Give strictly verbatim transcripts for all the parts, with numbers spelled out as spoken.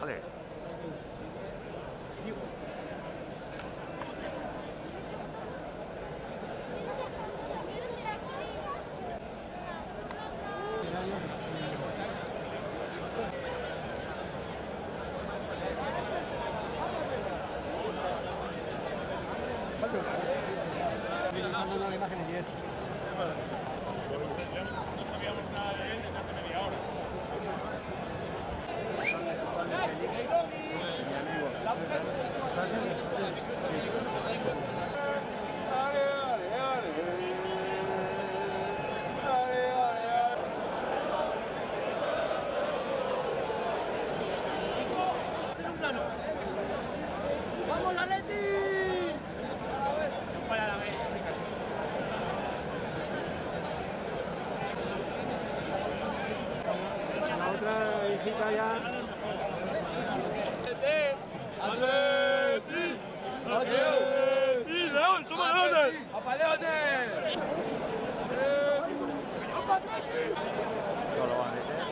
Vale. La imagen en directo. No sabíamos nada de él desde hace media hora. ¡Vamos, Atleti! Para la vez. La otra hijita ya. ¡Atleti! ¡Atleti! ¡León! ¡Somos leones! ¡Apaleones! No lo van a meter.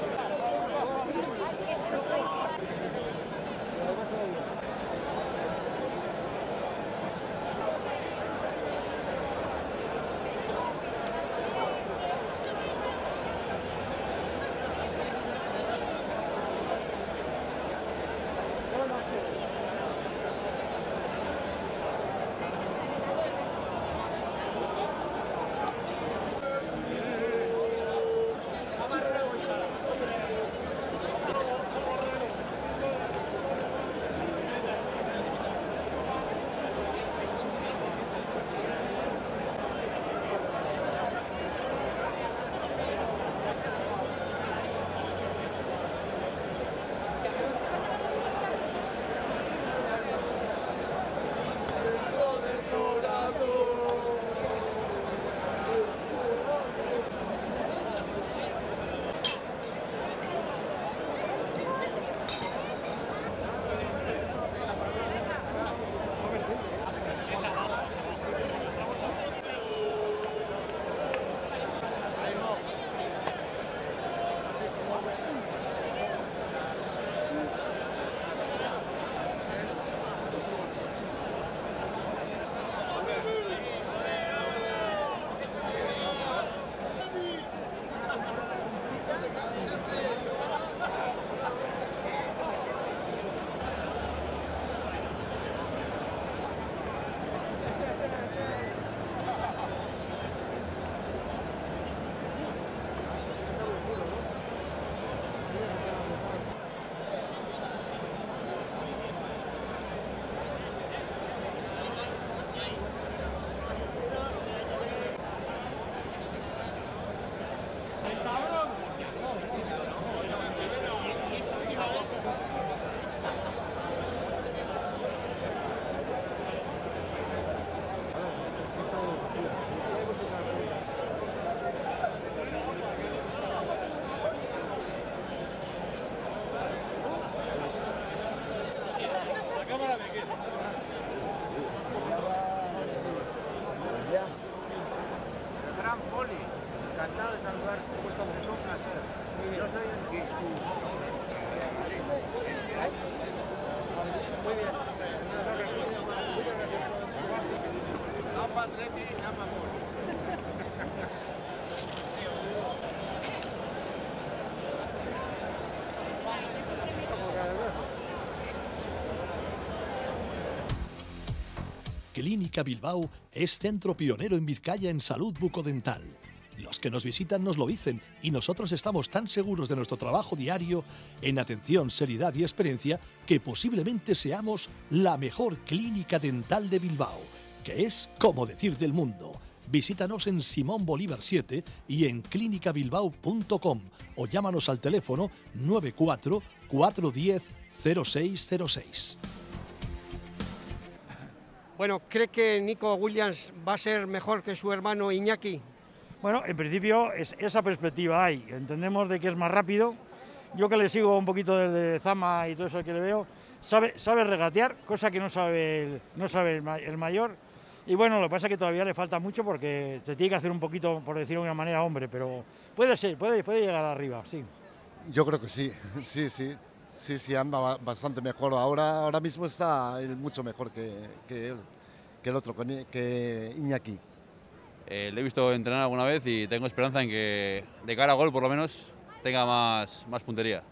Gran Poli, encantado de saludar. Es un placer. Yo soy el que... Muy bien. Apa Atleti, apa Poli. Clínica Bilbao es centro pionero en Vizcaya en salud bucodental. Los que nos visitan nos lo dicen y nosotros estamos tan seguros de nuestro trabajo diario en atención, seriedad y experiencia que posiblemente seamos la mejor clínica dental de Bilbao, que es como decir del mundo. Visítanos en Simón Bolívar siete y en clínica bilbao punto com o llámanos al teléfono nueve cuatro cuatro uno cero cero seis cero seis. Bueno, ¿cree que Nico Williams va a ser mejor que su hermano Iñaki? Bueno, en principio es, esa perspectiva hay. Entendemos de que es más rápido. Yo que le sigo un poquito desde Zama y todo eso que le veo, sabe, sabe regatear, cosa que no sabe, el, no sabe el, el mayor. Y bueno, lo que pasa es que todavía le falta mucho porque se tiene que hacer un poquito, por decirlo de una manera, hombre, pero puede ser, puede, puede llegar arriba, sí. Yo creo que sí, sí, sí. Sí, sí, anda bastante mejor. Ahora, ahora mismo está él mucho mejor que, que él, que el otro, que Iñaki. Eh, le he visto entrenar alguna vez y tengo esperanza en que de cara a gol, por lo menos, tenga más, más puntería.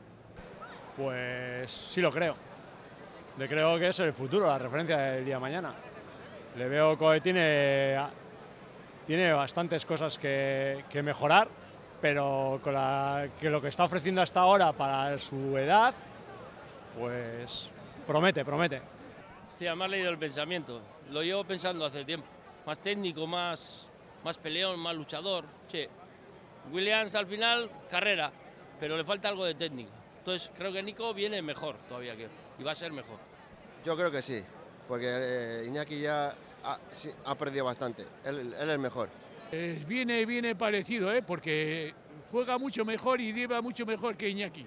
Pues sí lo creo. Le creo que es el futuro, la referencia del día de mañana. Le veo que tiene, tiene bastantes cosas que, que mejorar, pero con la, que lo que está ofreciendo hasta ahora para su edad, pues promete, promete. Sí, además he leído el pensamiento. Lo llevo pensando hace tiempo. Más técnico, más, más peleón, más luchador. Sí. Williams al final, carrera, pero le falta algo de técnica. Entonces creo que Nico viene mejor todavía que y va a ser mejor. Yo creo que sí, porque eh, Iñaki ya ha, sí, ha perdido bastante. Él, él es mejor. Eh, viene, viene parecido, ¿eh? Porque juega mucho mejor y dribla mucho mejor que Iñaki.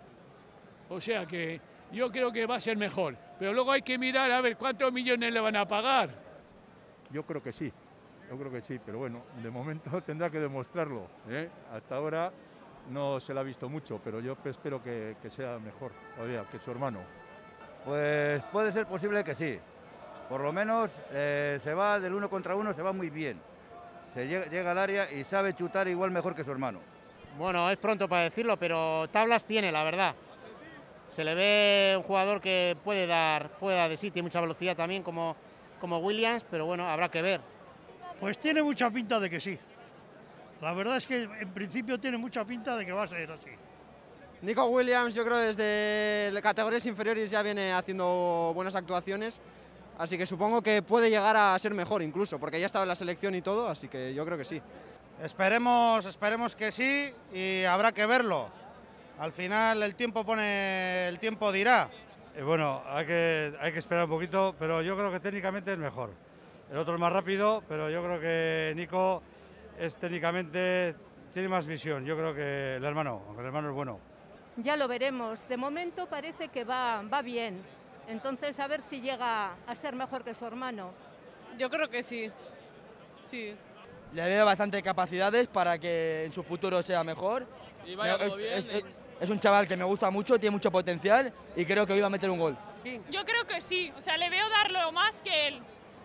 O sea que yo creo que va a ser mejor. Pero luego hay que mirar a ver cuántos millones le van a pagar. Yo creo que sí, yo creo que sí, pero bueno, de momento tendrá que demostrarlo, ¿eh? Hasta ahora no se le ha visto mucho, pero yo espero que, que sea mejor todavía que su hermano. Pues puede ser posible que sí. Por lo menos eh, se va del uno contra uno, se va muy bien. Se llega, llega al área y sabe chutar igual mejor que su hermano. Bueno, es pronto para decirlo, pero tablas tiene, la verdad. Se le ve un jugador que puede dar, puede dar de sí, tiene mucha velocidad también como, como Williams, pero bueno, habrá que ver. Pues tiene mucha pinta de que sí. La verdad es que en principio tiene mucha pinta de que va a ser así. Nico Williams, yo creo desde categorías inferiores ya viene haciendo buenas actuaciones, así que supongo que puede llegar a ser mejor incluso, porque ya estaba en la selección y todo, así que yo creo que sí. Esperemos, esperemos que sí y habrá que verlo. Al final el tiempo pone, el tiempo dirá. Eh, bueno, hay que, hay que esperar un poquito, pero yo creo que técnicamente es mejor. El otro es más rápido, pero yo creo que Nico es técnicamente, tiene más visión. Yo creo que el hermano, aunque el hermano es bueno. Ya lo veremos. De momento parece que va, va bien. Entonces, a ver si llega a ser mejor que su hermano. Yo creo que sí. Sí. Le veo bastante capacidades para que en su futuro sea mejor. Y vaya es, todo bien. es, es, es un chaval que me gusta mucho, tiene mucho potencial y creo que hoy va a meter un gol. Yo creo que sí. O sea, le veo darlo más que él.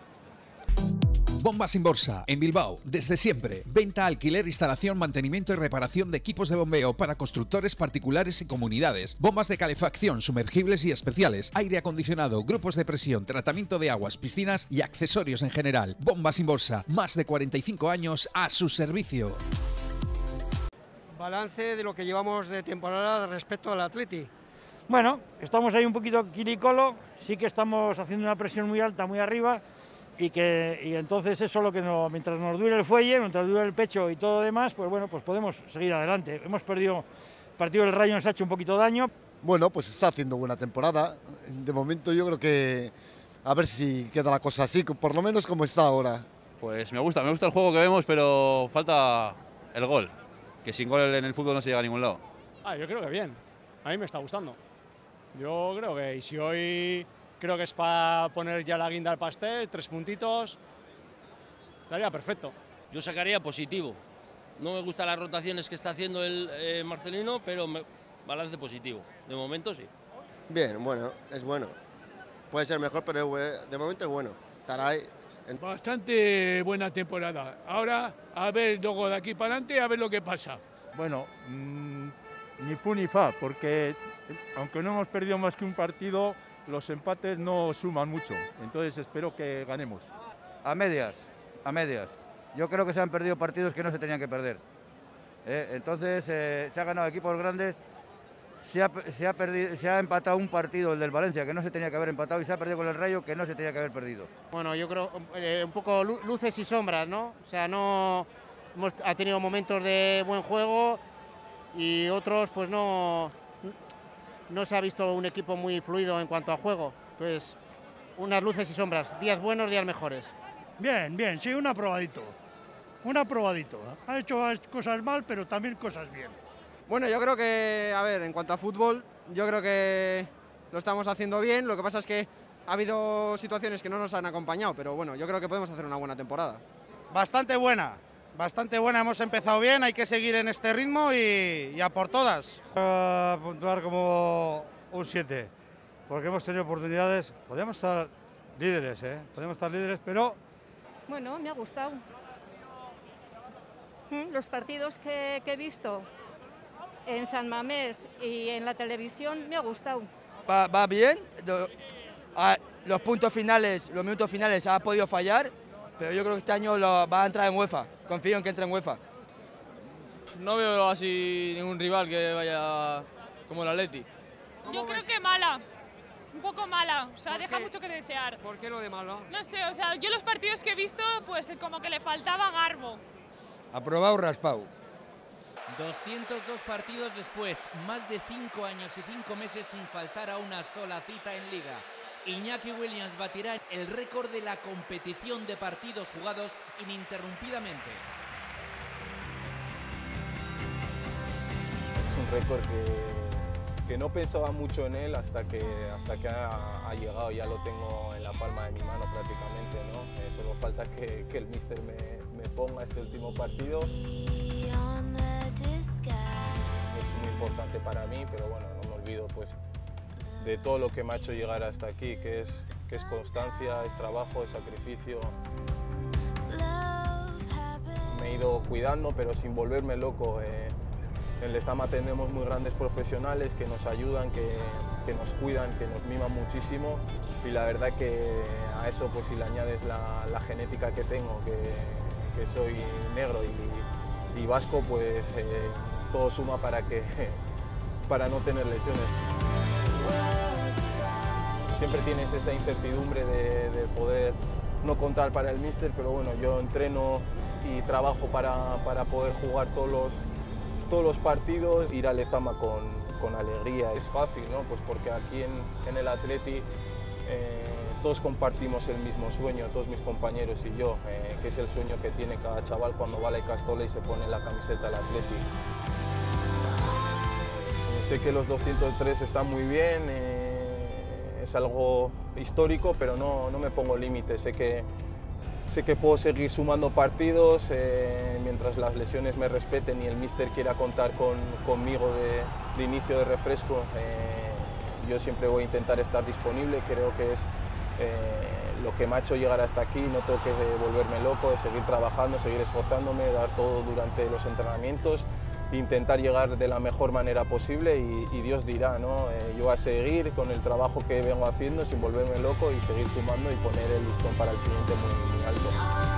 Bombas Inborsa, en Bilbao, desde siempre. Venta, alquiler, instalación, mantenimiento y reparación de equipos de bombeo para constructores particulares y comunidades. Bombas de calefacción, sumergibles y especiales, aire acondicionado, grupos de presión, tratamiento de aguas, piscinas y accesorios en general. Bombas Inborsa, más de cuarenta y cinco años a su servicio. Balance de lo que llevamos de temporada respecto al Atleti. Bueno, estamos ahí un poquito quiricolo, sí que estamos haciendo una presión muy alta, muy arriba. Y, que, y entonces eso lo que nos, mientras nos dure el fuelle, mientras dure el pecho y todo lo demás, pues bueno, pues podemos seguir adelante. Hemos perdido, el partido del Rayo nos ha hecho un poquito de daño. Bueno, pues está haciendo buena temporada. De momento yo creo que a ver si queda la cosa así, por lo menos como está ahora. Pues me gusta, me gusta el juego que vemos, pero falta el gol, que sin gol en el fútbol no se llega a ningún lado. Ah, yo creo que bien, a mí me está gustando. Yo creo que y si hoy... Creo que es para poner ya la guinda al pastel, tres puntitos, estaría perfecto. Yo sacaría positivo. No me gustan las rotaciones que está haciendo el eh, Marcelino, pero me, balance positivo. De momento sí. Bien, bueno, es bueno. Puede ser mejor, pero de momento es bueno. Estará ahí. Bastante buena temporada. Ahora, a ver, luego de aquí para adelante, a ver lo que pasa. Bueno, mmm, ni fu ni fa, porque aunque no hemos perdido más que un partido, los empates no suman mucho, entonces espero que ganemos. A medias, a medias. Yo creo que se han perdido partidos que no se tenían que perder. ¿Eh? Entonces eh, se ha ganado equipos grandes, se ha, se, ha perdido, se ha empatado un partido, el del Valencia, que no se tenía que haber empatado, y se ha perdido con el Rayo, que no se tenía que haber perdido. Bueno, yo creo eh, un poco luces y sombras, ¿no? O sea, no hemos, ha tenido momentos de buen juego y otros pues no... No se ha visto un equipo muy fluido en cuanto a juego. Entonces, unas luces y sombras, días buenos, días mejores. Bien, bien, sí, un aprobadito. Un aprobadito. Ha hecho cosas mal, pero también cosas bien. Bueno, yo creo que, a ver, en cuanto a fútbol, yo creo que lo estamos haciendo bien. Lo que pasa es que ha habido situaciones que no nos han acompañado, pero bueno, yo creo que podemos hacer una buena temporada. Bastante buena. Bastante buena, hemos empezado bien, hay que seguir en este ritmo y, y a por todas. A puntuar como un siete, porque hemos tenido oportunidades, podríamos estar líderes, ¿eh? Podemos estar líderes, pero... Bueno, me ha gustado. Los partidos que, que he visto en San Mamés y en la televisión me ha gustado. Va, va bien, lo, a, los puntos finales, los minutos finales ha podido fallar, pero yo creo que este año lo, va a entrar en UEFA, confío en que entre en UEFA. No veo así ningún rival que vaya como el Atleti. Yo creo que mala, un poco mala, o sea, ¿Por deja qué? mucho que desear. ¿Por qué lo de mala? No sé, o sea, yo los partidos que he visto, pues como que le faltaba garbo. Aprobado, raspado. doscientos dos partidos después, más de cinco años y cinco meses sin faltar a una sola cita en Liga. Iñaki Williams batirá el récord de la competición de partidos jugados ininterrumpidamente. Es un récord que, que no pensaba mucho en él hasta que, hasta que ha, ha llegado, ya lo tengo en la palma de mi mano prácticamente, ¿no? Eh, solo falta que, que el míster me, me ponga este último partido. Es muy importante para mí, pero bueno, no me olvido pues, de todo lo que me ha hecho llegar hasta aquí, que es, que es constancia, es trabajo, es sacrificio. Me he ido cuidando, pero sin volverme loco. Eh, en Lezama tenemos muy grandes profesionales que nos ayudan, que, que nos cuidan, que nos miman muchísimo, y la verdad que a eso pues si le añades la, la genética que tengo, que, que soy negro y, y vasco, pues eh, todo suma para, que, para no tener lesiones. Siempre tienes esa incertidumbre de, de poder no contar para el míster, pero bueno, yo entreno y trabajo para, para poder jugar todos los, todos los partidos. Ir a Lezama con, con alegría es fácil, ¿no? Pues porque aquí en, en el Atleti eh, todos compartimos el mismo sueño, todos mis compañeros y yo, eh, que es el sueño que tiene cada chaval cuando va a la Castola y se pone la camiseta del Atleti. Sé que los doscientos tres están muy bien, eh, es algo histórico, pero no, no me pongo límites. Sé que, sé que puedo seguir sumando partidos eh, mientras las lesiones me respeten y el míster quiera contar con, conmigo de, de inicio de refresco. Eh, yo siempre voy a intentar estar disponible, creo que es eh, lo que me ha hecho llegar hasta aquí. No tengo que volverme loco, de seguir trabajando, seguir esforzándome, dar todo durante los entrenamientos, intentar llegar de la mejor manera posible y, y Dios dirá, ¿no? Eh, yo a seguir con el trabajo que vengo haciendo sin volverme loco y seguir sumando y poner el listón para el siguiente muy, muy alto.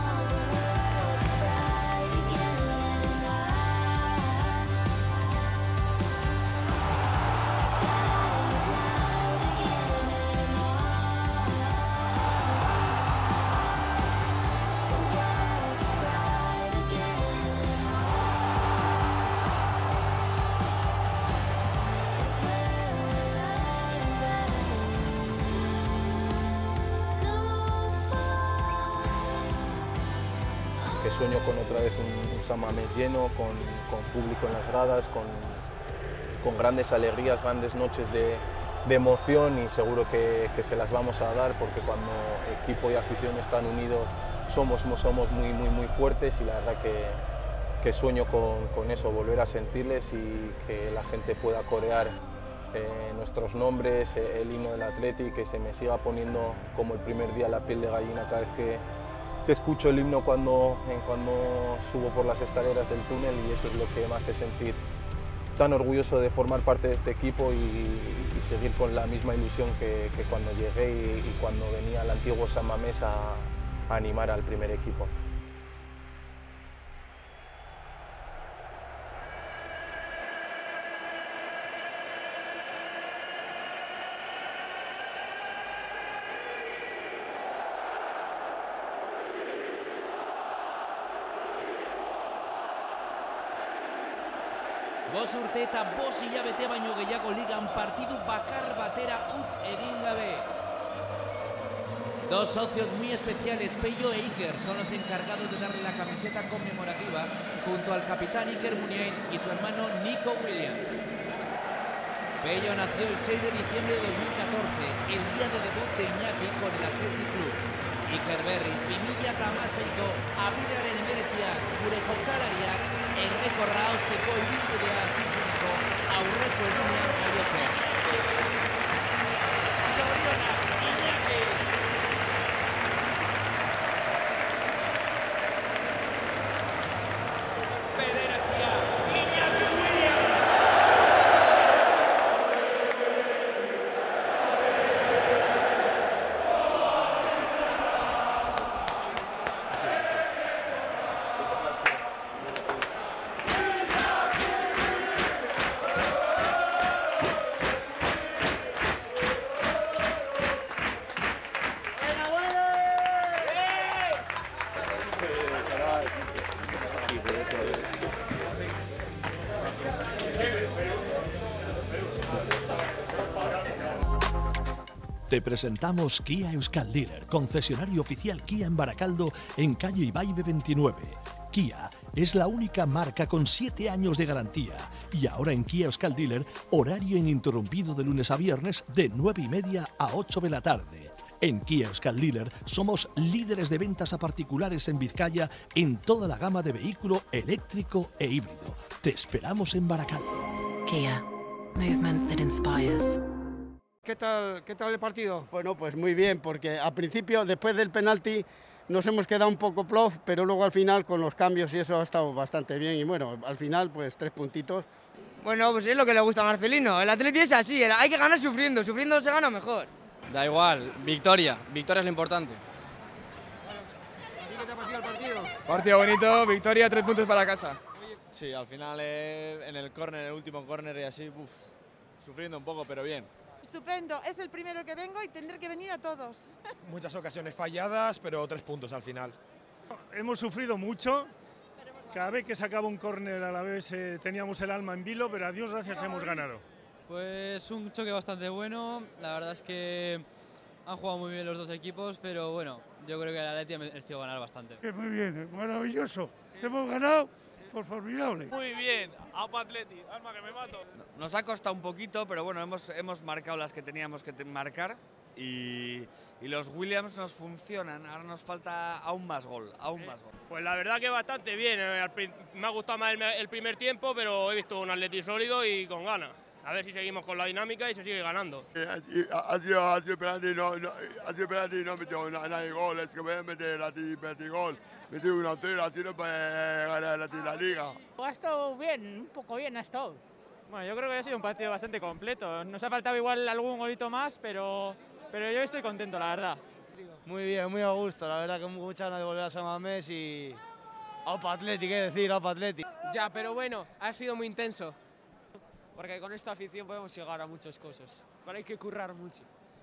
Que sueño con otra vez un, un San Mamés lleno, con, con público en las gradas, con, con grandes alegrías, grandes noches de, de emoción, y seguro que, que se las vamos a dar, porque cuando equipo y afición están unidos somos, somos muy, muy, muy fuertes, y la verdad que, que sueño con, con eso, volver a sentirles y que la gente pueda corear eh, nuestros nombres, eh, el himno del Atleti, que se me siga poniendo como el primer día la piel de gallina cada vez que que escucho el himno cuando, cuando subo por las escaleras del túnel, y eso es lo que me hace sentir tan orgulloso de formar parte de este equipo y, y seguir con la misma ilusión que, que cuando llegué y, y cuando venía al antiguo San Mamés a, a animar al primer equipo. Bost urte eta bost hilabete baino gehiago ligan partidu bakar batera utz egin gabe. Dos socios muy especiales, Pello e Iker, son los encargados de darle la camiseta conmemorativa junto al capitán Iker Muniain y su hermano Nico Williams. Pello nació el seis de diciembre de dos mil catorce, el día de debut de Iñaki con el Athletic Club. Iker berriz, bi mila hamaseiko apirilaren hemeretzian gure jokalariak errekorra hautzeko ibilbidea hasi zueneko aurreko egunean jaiotzen. Te presentamos Kia Euskal Dealer, concesionario oficial Kia en Baracaldo, en calle Ibaide veintinueve. Kia es la única marca con siete años de garantía. Y ahora en Kia Euskal Dealer, horario ininterrumpido de lunes a viernes de nueve y media a ocho de la tarde. En Kia Euskal Dealer somos líderes de ventas a particulares en Vizcaya en toda la gama de vehículo eléctrico e híbrido. Te esperamos en Baracaldo. Kia, movement that inspires. ¿Qué tal, ¿Qué tal el partido? Bueno, pues muy bien, porque al principio, después del penalti, nos hemos quedado un poco plof, pero luego al final con los cambios y eso ha estado bastante bien y bueno, al final pues tres puntitos. Bueno, pues es lo que le gusta a Marcelino, el Atleti es así, hay que ganar sufriendo, sufriendo se gana mejor. Da igual, victoria, victoria es lo importante. ¿Qué te ha parecido el partido? Partido bonito, victoria, tres puntos para casa. Sí, al final eh, en el córner, el último córner y así, uf, sufriendo un poco, pero bien. Estupendo, es el primero que vengo y tendré que venir a todos. Muchas ocasiones falladas, pero tres puntos al final. Hemos sufrido mucho. Cada vez que sacaba un córner a la vez eh, teníamos el alma en vilo, pero a Dios gracias hemos ganado. Pues un choque bastante bueno. La verdad es que han jugado muy bien los dos equipos, pero bueno, yo creo que el Atleti ha merecido ganar bastante. Muy bien, maravilloso. Hemos ganado por formidable. Muy bien, Apa Atleti, alma que me mato. Nos ha costado un poquito, pero bueno, hemos, hemos marcado las que teníamos que marcar y, y los Williams nos funcionan. Ahora nos falta aún más gol, aún más gol. Pues la verdad que bastante bien. Me ha gustado más el, el primer tiempo, pero he visto un Atleti sólido y con ganas. A ver si seguimos con la dinámica y se sigue ganando. Ha sido, ha sido penalti, no, no, ha sido penalti y no metió nadie gol. Es que voy a meter a ti, penalti gol. Metí uno a cero, así no puede ganar la, la liga. Ha estado bien, un poco bien ha estado. Bueno, yo creo que ha sido un partido bastante completo. Nos ha faltado igual algún golito más, pero, pero yo estoy contento, la verdad. Muy bien, muy a gusto. La verdad que muchas ganas de volver a San Mamés y... Opa Atleti, qué decir, Opa Atleti. Ya, pero bueno, ha sido muy intenso. Porque con esta afición podemos llegar a muchas cosas. Pero hay que currar mucho.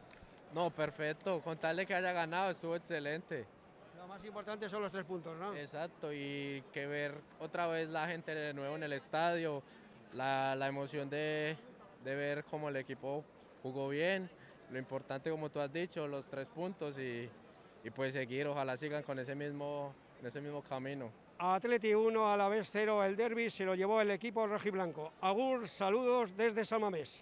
No, perfecto. Con tal de que haya ganado, estuvo excelente. Lo más importante son los tres puntos, ¿no? Exacto, y que ver otra vez la gente de nuevo en el estadio, la, la emoción de, de ver cómo el equipo jugó bien. Lo importante, como tú has dicho, los tres puntos y, y pues seguir. Ojalá sigan con ese mismo, en ese mismo camino. Atleti uno, Alavés cero, el derbi se lo llevó el equipo rojiblanco. Agur, saludos desde San Mamés.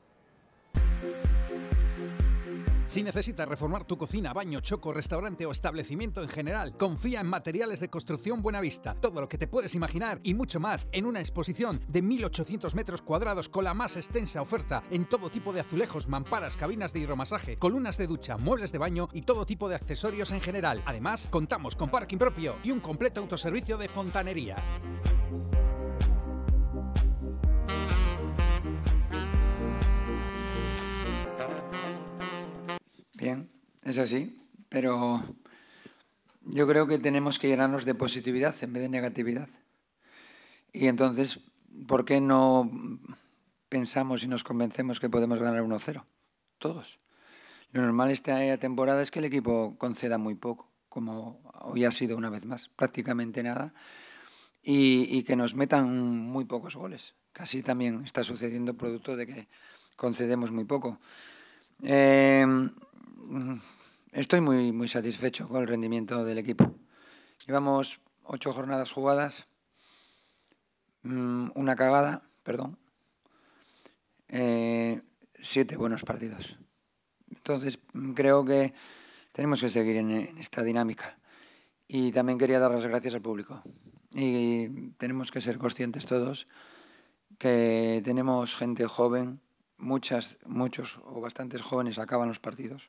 Si necesitas reformar tu cocina, baño, choco, restaurante o establecimiento en general, confía en Materiales de Construcción Buenavista. Todo lo que te puedes imaginar y mucho más en una exposición de mil ochocientos metros cuadrados con la más extensa oferta en todo tipo de azulejos, mamparas, cabinas de hidromasaje, columnas de ducha, muebles de baño y todo tipo de accesorios en general. Además, contamos con parking propio y un completo autoservicio de fontanería. Bien, es así, pero yo creo que tenemos que llenarnos de positividad en vez de negatividad. Y entonces, ¿por qué no pensamos y nos convencemos que podemos ganar uno cero? Todos. Lo normal esta temporada es que el equipo conceda muy poco, como hoy ha sido una vez más, prácticamente nada, y, y que nos metan muy pocos goles. Casi también está sucediendo producto de que concedemos muy poco. Eh, Estoy muy, muy satisfecho con el rendimiento del equipo. Llevamos ocho jornadas jugadas, una cagada, perdón, eh, siete buenos partidos. Entonces creo que tenemos que seguir en, en esta dinámica. Y también quería dar las gracias al público. Y tenemos que ser conscientes todos que tenemos gente joven, muchas, muchos o bastantes jóvenes acaban los partidos.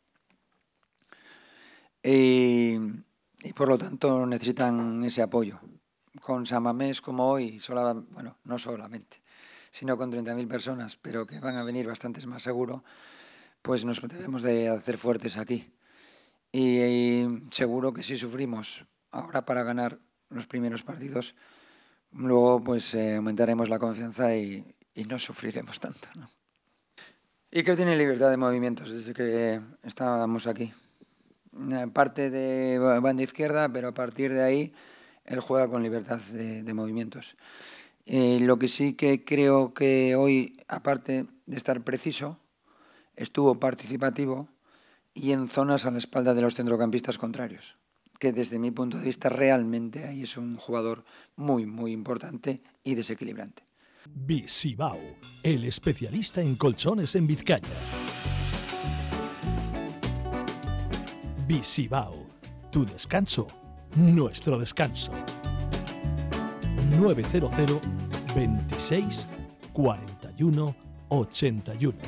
Y, y por lo tanto necesitan ese apoyo. Con San Mamés como hoy, sola, bueno, no solamente, sino con treinta mil personas, pero que van a venir bastantes más seguro, pues nos debemos de hacer fuertes aquí. Y, y seguro que si sufrimos ahora para ganar los primeros partidos, luego pues eh, aumentaremos la confianza y, y no sufriremos tanto, ¿no? Y que tiene libertad de movimientos desde que estábamos aquí. Parte de banda izquierda, pero a partir de ahí él juega con libertad de, de movimientos. Eh, lo que sí que creo que hoy, aparte de estar preciso, estuvo participativo y en zonas a la espalda de los centrocampistas contrarios, que desde mi punto de vista realmente ahí es un jugador muy, muy importante y desequilibrante. Visibao, el especialista en colchones en Vizcaya. Visibao, tu descanso, nuestro descanso. nueve cero cero, veintiséis, cuarenta y uno, ochenta y uno.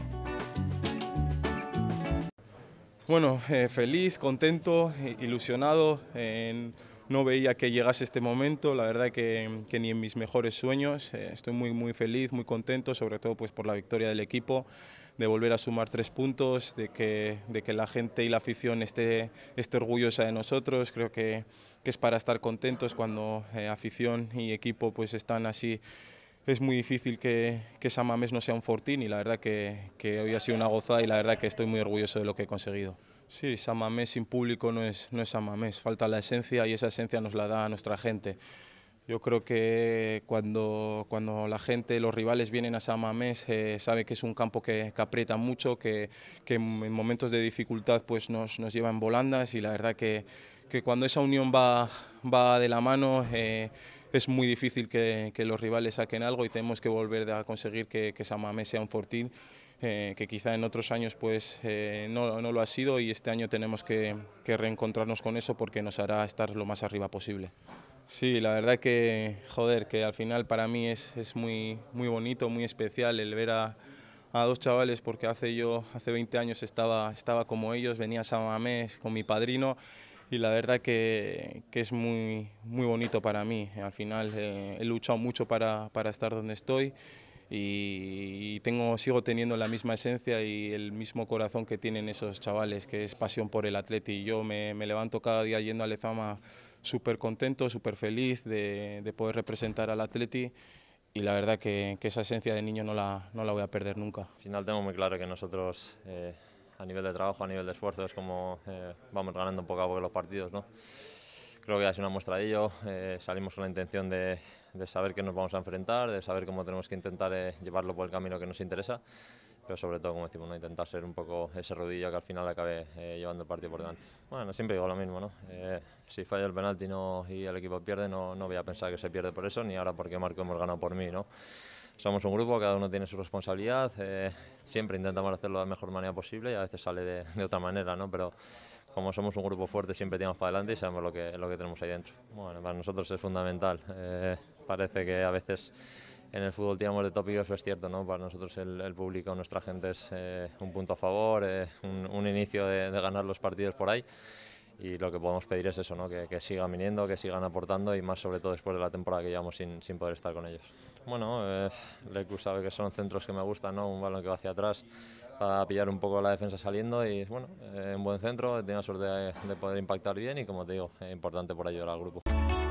Bueno, eh, feliz, contento, ilusionado. Eh, no veía que llegase este momento, la verdad que, que ni en mis mejores sueños. Eh, estoy muy, muy feliz, muy contento, sobre todo pues, por la victoria del equipo, de volver a sumar tres puntos, de que, de que la gente y la afición esté, esté orgullosa de nosotros. Creo que, que es para estar contentos cuando eh, afición y equipo pues, están así. Es muy difícil que, que San Mamés no sea un fortín y la verdad que, que hoy ha sido una gozada y la verdad que estoy muy orgulloso de lo que he conseguido. Sí, San Mamés sin público no es, no es San Mamés, falta la esencia y esa esencia nos la da nuestra gente. Yo creo que cuando, cuando la gente, los rivales vienen a San Mamés, eh, sabe que es un campo que, que aprieta mucho, que, que en momentos de dificultad pues nos, nos lleva en volandas y la verdad que, que cuando esa unión va, va de la mano eh, es muy difícil que, que los rivales saquen algo y tenemos que volver a conseguir que, que San Mamés sea un fortín, eh, que quizá en otros años pues, eh, no, no lo ha sido y este año tenemos que, que reencontrarnos con eso porque nos hará estar lo más arriba posible. Sí, la verdad que, joder, que al final para mí es, es muy, muy bonito, muy especial el ver a, a dos chavales porque hace yo, hace veinte años estaba, estaba como ellos, venía a San Mamés con mi padrino. Y la verdad que, que es muy, muy bonito para mí. Al final eh, he luchado mucho para, para estar donde estoy y, y tengo, sigo teniendo la misma esencia y el mismo corazón que tienen esos chavales, que es pasión por el Atleti. Yo me, me levanto cada día yendo a Lezama súper contento, súper feliz de, de poder representar al Atleti y la verdad que, que esa esencia de niño no la, no la voy a perder nunca. Al final tengo muy claro que nosotros... Eh... a nivel de trabajo, a nivel de esfuerzo, es como eh, vamos ganando poco a poco los partidos, ¿no? Creo que ha sido una muestra de ello, eh, salimos con la intención de, de saber qué nos vamos a enfrentar, de saber cómo tenemos que intentar eh, llevarlo por el camino que nos interesa, pero sobre todo, como decimos, ¿no? Intentar ser un poco ese rodillo que al final acabe eh, llevando el partido por delante. Bueno, siempre digo lo mismo, ¿no? Eh, si fallo el penalti no, y el equipo pierde, no, no voy a pensar que se pierde por eso, ni ahora porque Marco hemos ganado por mí, ¿no? Somos un grupo, cada uno tiene su responsabilidad, eh, siempre intentamos hacerlo de la mejor manera posible y a veces sale de, de otra manera, ¿no? Pero como somos un grupo fuerte siempre tiramos para adelante y sabemos lo que, lo que tenemos ahí dentro. Bueno, para nosotros es fundamental, eh, parece que a veces en el fútbol tiramos de tópicos, eso es cierto, ¿no? Para nosotros el, el público, nuestra gente es eh, un punto a favor, eh, un, un inicio de, de ganar los partidos por ahí. Y lo que podemos pedir es eso, ¿no? que, que sigan viniendo, que sigan aportando y más sobre todo después de la temporada que llevamos sin, sin poder estar con ellos. Bueno, eh, Lecu sabe que son centros que me gustan, ¿no? Un balón que va hacia atrás para pillar un poco la defensa saliendo y bueno, eh, un buen centro, he tenido la suerte de, de poder impactar bien y como te digo, es importante por ayudar al grupo.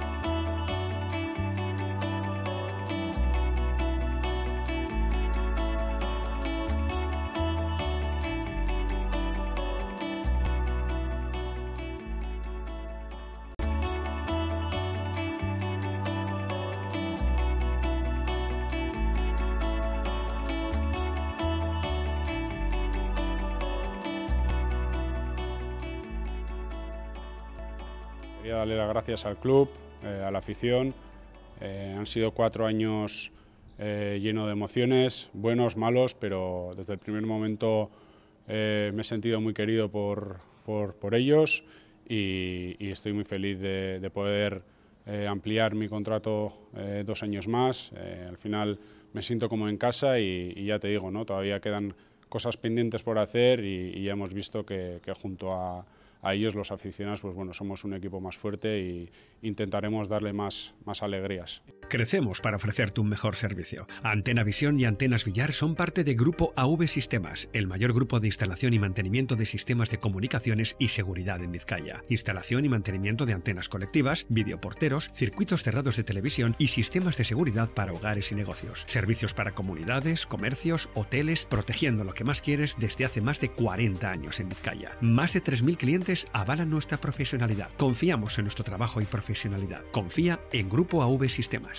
Quería darle las gracias al club, eh, a la afición. Eh, han sido cuatro años eh, llenos de emociones, buenos, malos, pero desde el primer momento eh, me he sentido muy querido por, por, por ellos y, y estoy muy feliz de, de poder eh, ampliar mi contrato eh, dos años más. Eh, al final me siento como en casa y, y ya te digo, ¿no? Todavía quedan cosas pendientes por hacer y, y ya hemos visto que, que junto a a ellos, los aficionados, pues bueno, somos un equipo más fuerte y intentaremos darle más, más alegrías. Crecemos para ofrecerte un mejor servicio. Antena Visión y Antenas Villar son parte de Grupo A V Sistemas, el mayor grupo de instalación y mantenimiento de sistemas de comunicaciones y seguridad en Vizcaya. Instalación y mantenimiento de antenas colectivas, videoporteros, circuitos cerrados de televisión y sistemas de seguridad para hogares y negocios. Servicios para comunidades, comercios, hoteles, protegiendo lo que más quieres desde hace más de cuarenta años en Vizcaya. Más de tres mil clientes avalan nuestra profesionalidad. Confiamos en nuestro trabajo y profesionalidad. Confía en Grupo A V Sistemas.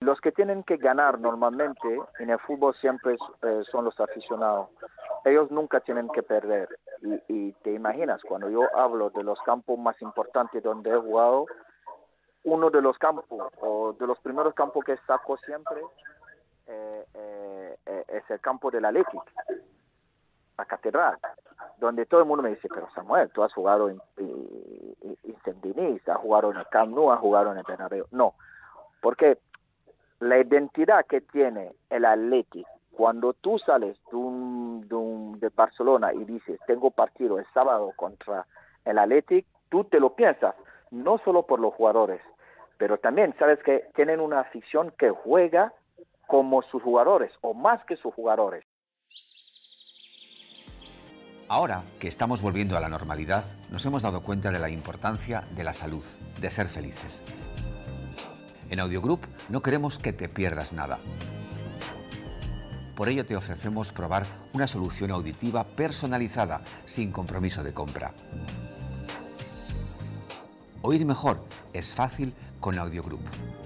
Los que tienen que ganar normalmente en el fútbol siempre eh, son los aficionados. Ellos nunca tienen que perder. Y, y te imaginas, cuando yo hablo de los campos más importantes donde he jugado, uno de los campos, o de los primeros campos que saco siempre, eh, eh, eh, es el campo del Athletic, la Catedral, donde todo el mundo me dice, pero Samuel, tú has jugado en, en, en Saint-Denis, has jugado en el Camp Nou, has jugado en el Bernabéu. No, porque la identidad que tiene el Athletic, cuando tú sales de, un, de, un, de Barcelona y dices, tengo partido el sábado contra el Athletic, tú te lo piensas, no solo por los jugadores, pero también sabes que tienen una afición que juega como sus jugadores, o más que sus jugadores. Ahora que estamos volviendo a la normalidad, nos hemos dado cuenta de la importancia de la salud, de ser felices. En Audiogroup no queremos que te pierdas nada. Por ello te ofrecemos probar una solución auditiva personalizada, sin compromiso de compra. Oír mejor es fácil con Audiogroup.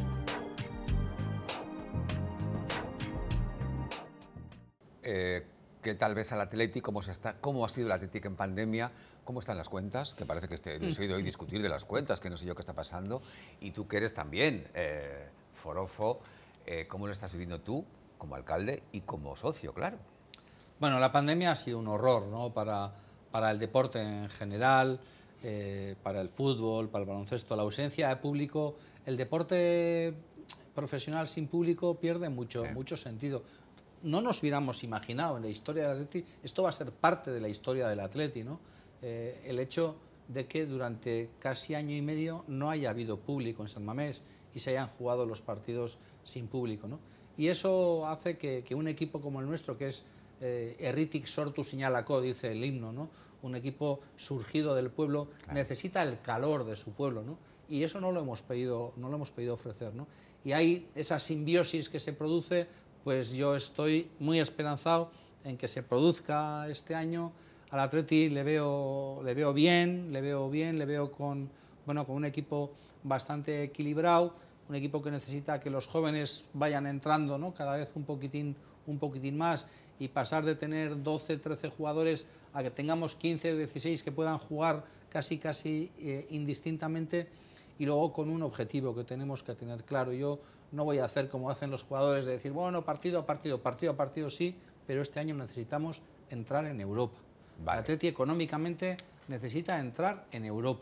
Eh, ¿Qué tal ves al Athletic? ¿Cómo, se está, ¿Cómo ha sido el Athletic en pandemia? ¿Cómo están las cuentas? Que parece que este, les he oído hoy discutir de las cuentas, que no sé yo qué está pasando. Y tú que eres también eh, forofo, eh, ¿cómo lo estás viviendo tú como alcalde y como socio, claro? Bueno, la pandemia ha sido un horror, ¿no? para, para el deporte en general, eh, para el fútbol, para el baloncesto. La ausencia de público, el deporte profesional sin público pierde mucho, sí. mucho sentido. No nos hubiéramos imaginado en la historia del Athletic, esto va a ser parte de la historia del Athletic, ¿no? Eh, el hecho de que durante casi año y medio no haya habido público en San Mamés y se hayan jugado los partidos sin público, ¿no? Y eso hace que, que un equipo como el nuestro, que es eh, Erritik sortu sinalako, dice el himno, ¿no? Un equipo surgido del pueblo, claro. necesita el calor de su pueblo, ¿no? Y eso no lo hemos pedido, no lo hemos pedido ofrecer, ¿no? Y hay esa simbiosis que se produce. Pues yo estoy muy esperanzado en que se produzca este año. Al Atleti le veo, le veo bien, le veo bien, le veo con, bueno, con un equipo bastante equilibrado, un equipo que necesita que los jóvenes vayan entrando, ¿no? cada vez un poquitín, un poquitín más, y pasar de tener doce, trece jugadores a que tengamos quince o dieciséis que puedan jugar casi, casi eh, indistintamente, y luego con un objetivo que tenemos que tener claro. Yo no voy a hacer como hacen los jugadores de decir, bueno, partido a partido, partido a partido sí, pero este año necesitamos entrar en Europa. Vale. El Atleti económicamente necesita entrar en Europa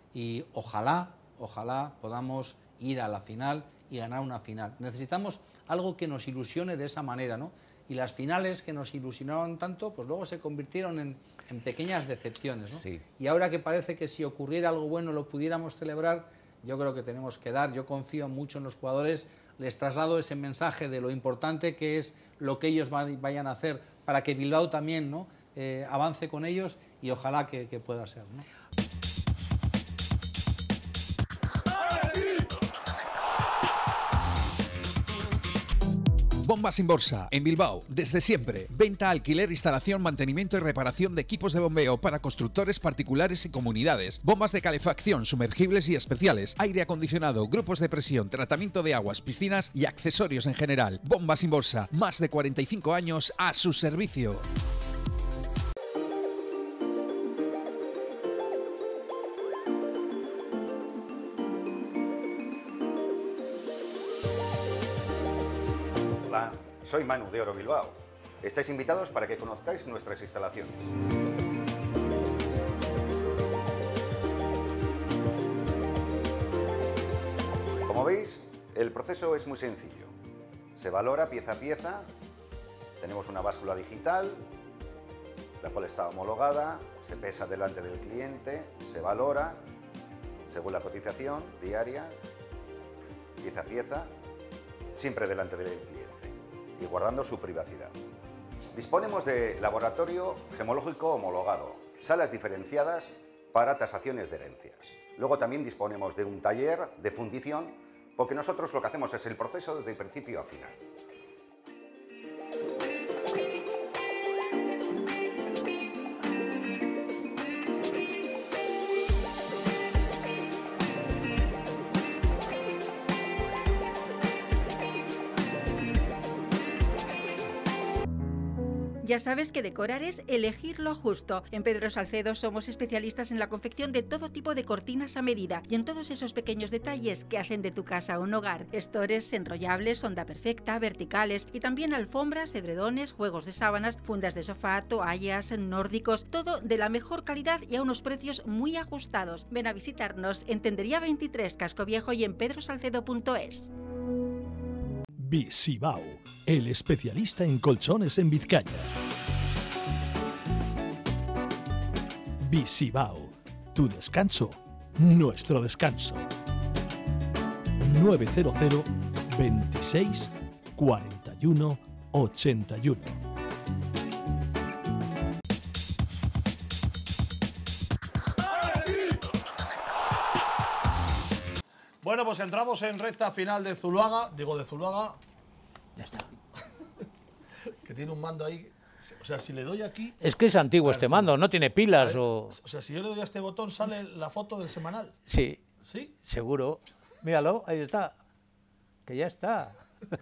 y ojalá, ojalá podamos ir a la final y ganar una final. Necesitamos algo que nos ilusione de esa manera, ¿no? Y las finales que nos ilusionaron tanto, pues luego se convirtieron en, en pequeñas decepciones, ¿no? Sí. Y ahora que parece que si ocurriera algo bueno lo pudiéramos celebrar, yo creo que tenemos que dar, yo confío mucho en los jugadores, les traslado ese mensaje de lo importante que es lo que ellos vayan a hacer para que Bilbao también, ¿no? eh, avance con ellos, y ojalá que, que pueda ser, ¿no? Bombas Inborsa, en Bilbao, desde siempre. Venta, alquiler, instalación, mantenimiento y reparación de equipos de bombeo para constructores particulares y comunidades. Bombas de calefacción, sumergibles y especiales, aire acondicionado, grupos de presión, tratamiento de aguas, piscinas y accesorios en general. Bombas Inborsa, más de cuarenta y cinco años a su servicio. Hola, soy Manu de Oro Bilbao. Estáis invitados para que conozcáis nuestras instalaciones. Como veis, el proceso es muy sencillo. Se valora pieza a pieza, tenemos una báscula digital, la cual está homologada, se pesa delante del cliente, se valora según la cotización diaria, pieza a pieza, siempre delante del cliente y guardando su privacidad. Disponemos de laboratorio gemológico homologado, salas diferenciadas para tasaciones de herencias. Luego también disponemos de un taller de fundición, porque nosotros lo que hacemos es el proceso desde principio a final. Ya sabes que decorar es elegir lo justo. En Pedro Salcedo somos especialistas en la confección de todo tipo de cortinas a medida y en todos esos pequeños detalles que hacen de tu casa un hogar. Estores enrollables, onda perfecta, verticales y también alfombras, edredones, juegos de sábanas, fundas de sofá, toallas, nórdicos, todo de la mejor calidad y a unos precios muy ajustados. Ven a visitarnos en Tendería veintitrés, Casco Viejo y en pedro salcedo punto es. Visibao, el especialista en colchones en Vizcaya. Visibao, tu descanso, nuestro descanso. nueve cero cero, veintiséis, cuarenta y uno, ochenta y uno. Bueno, pues entramos en recta final de Zuluaga, digo de Zuluaga, ya está, que tiene un mando ahí, o sea, si le doy aquí... Es que es antiguo este mando, no tiene pilas ver, o... O sea, si yo le doy a este botón sale la foto del semanal. Sí, ¿Sí? seguro. Míralo, ahí está, que ya está.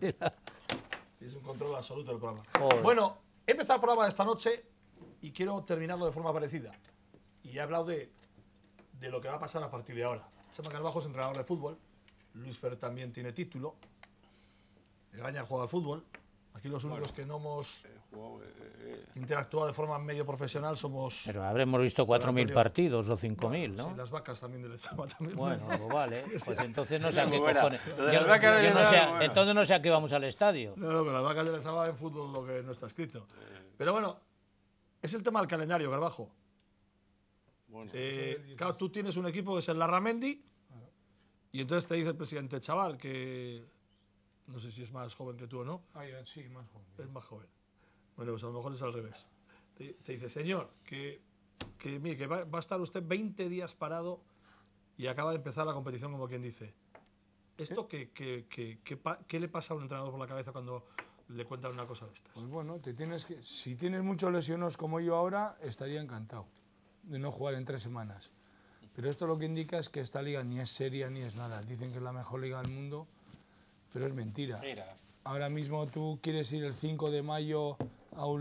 Es un control absoluto del programa. Joder. Bueno, he empezado el programa de esta noche y quiero terminarlo de forma parecida. Y he hablado de, de lo que va a pasar a partir de ahora. Chema Carbajo es entrenador de fútbol, Luis Fer también tiene título, Egaña juega al fútbol. Aquí los únicos bueno, que no hemos eh, jugado, eh, eh. interactuado de forma medio profesional somos... Pero habremos visto cuatro mil partidos o cinco mil, bueno, ¿no? Sí, las vacas también del Lezama también. Bueno, pues vale, pues entonces no sé a qué buena. cojones. Yo, yo, yo yo no sé, bueno. entonces no sé a qué vamos al estadio. No, no, pero las vacas del Lezama en fútbol lo que no está escrito. Pero bueno, es el tema del calendario, Carbajo. Bueno, eh, claro, tú tienes un equipo que es el Larramendi y entonces te dice el presidente, chaval, que no sé si es más joven que tú o no. Ah, sí, más joven. Es más joven. Bueno, pues a lo mejor es al revés. Te, te dice, señor, que, que, mire, que va, va a estar usted veinte días parado y acaba de empezar la competición, como quien dice. ¿Esto qué, qué, qué, qué, qué le pasa a un entrenador por la cabeza cuando le cuentan una cosa de estas? Pues bueno, te tienes que, si tienes muchos lesionados como yo ahora, estaría encantado de no jugar en tres semanas. Pero esto lo que indica es que esta liga ni es seria ni es nada. Dicen que es la mejor liga del mundo, pero es mentira. Mira. Ahora mismo tú quieres ir el cinco de mayo a un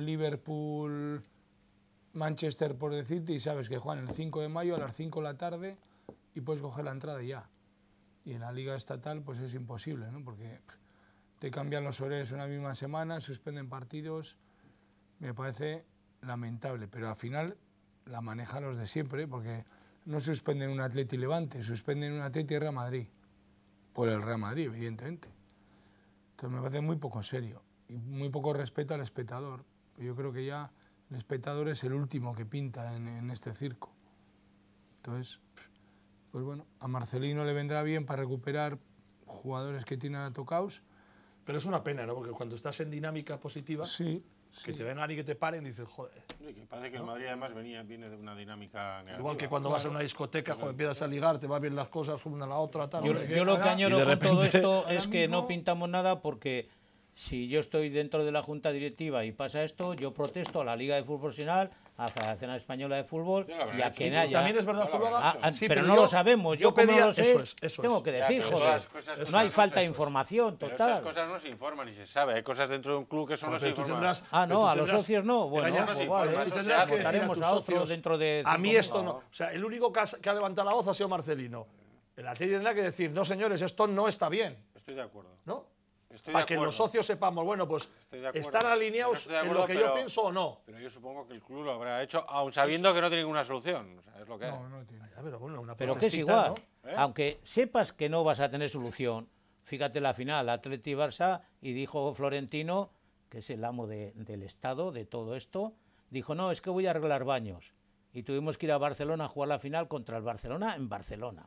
Liverpool-Manchester, por decirte, y sabes que juegan el cinco de mayo a las cinco de la tarde y puedes coger la entrada ya. Y en la liga estatal pues es imposible, ¿no? Porque te cambian los horarios una misma semana, suspenden partidos. Me parece lamentable, pero al final la manejan los de siempre, porque no suspenden un Atleti Levante, suspenden un Atleti Real Madrid, por el Real Madrid, evidentemente. Entonces me parece muy poco serio y muy poco respeto al espectador. Yo creo que ya el espectador es el último que pinta en, en este circo. Entonces, pues bueno, a Marcelino le vendrá bien para recuperar jugadores que tienen a tocaos. Pero es una pena, ¿no? Porque cuando estás en dinámica positiva, sí, que sí. te vengan y que te paren, dices, joder. Sí, que parece que ¿no? el Madrid además venía, viene de una dinámica negativa. Igual que cuando claro. vas a una discoteca, cuando empiezas a ligar, te va bien las cosas una a la otra, tal. Yo, ¿no? yo lo que añoro con repente, todo esto es que no pintamos nada, porque si yo estoy dentro de la junta directiva y pasa esto, yo protesto a la Liga de Fútbol Profesional, a la Federación Española de Fútbol y a quien haya. También es verdad, Zuluaga. Ah, ah, sí, pero, pero no yo, lo sabemos. Yo, yo como pedía, no lo sé, eso es, eso tengo es. que decir, ya, joder. esas cosas, no esas hay falta cosas, de información, pero total. esas cosas no se informan ni se sabe. Hay cosas dentro de un club que eso no se informan. Ah, no, a los socios no. Bueno, ya no pues se vale, informa, pues eso tendrás se que votaremos a otros dentro de... A mí esto no. O sea, el único que ha, que ha levantado la voz ha sido Marcelino. El Atleti tendrá que decir, no señores, esto no está bien. Estoy de acuerdo. ¿No? Estoy Para de que acuerdo. los socios sepamos, bueno, pues están alineados acuerdo, en lo que pero, yo pienso o no. Pero yo supongo que el club lo habrá hecho, aun sabiendo es, que no tiene ninguna solución. O sea, es lo que no, es. No tiene. Ya, pero bueno, una pero que es igual. ¿no? ¿Eh? Aunque sepas que no vas a tener solución, fíjate la final, Atleti-Barça, y dijo Florentino, que es el amo de, del Estado, de todo esto, dijo, no, es que voy a arreglar baños. Y tuvimos que ir a Barcelona a jugar la final contra el Barcelona en Barcelona.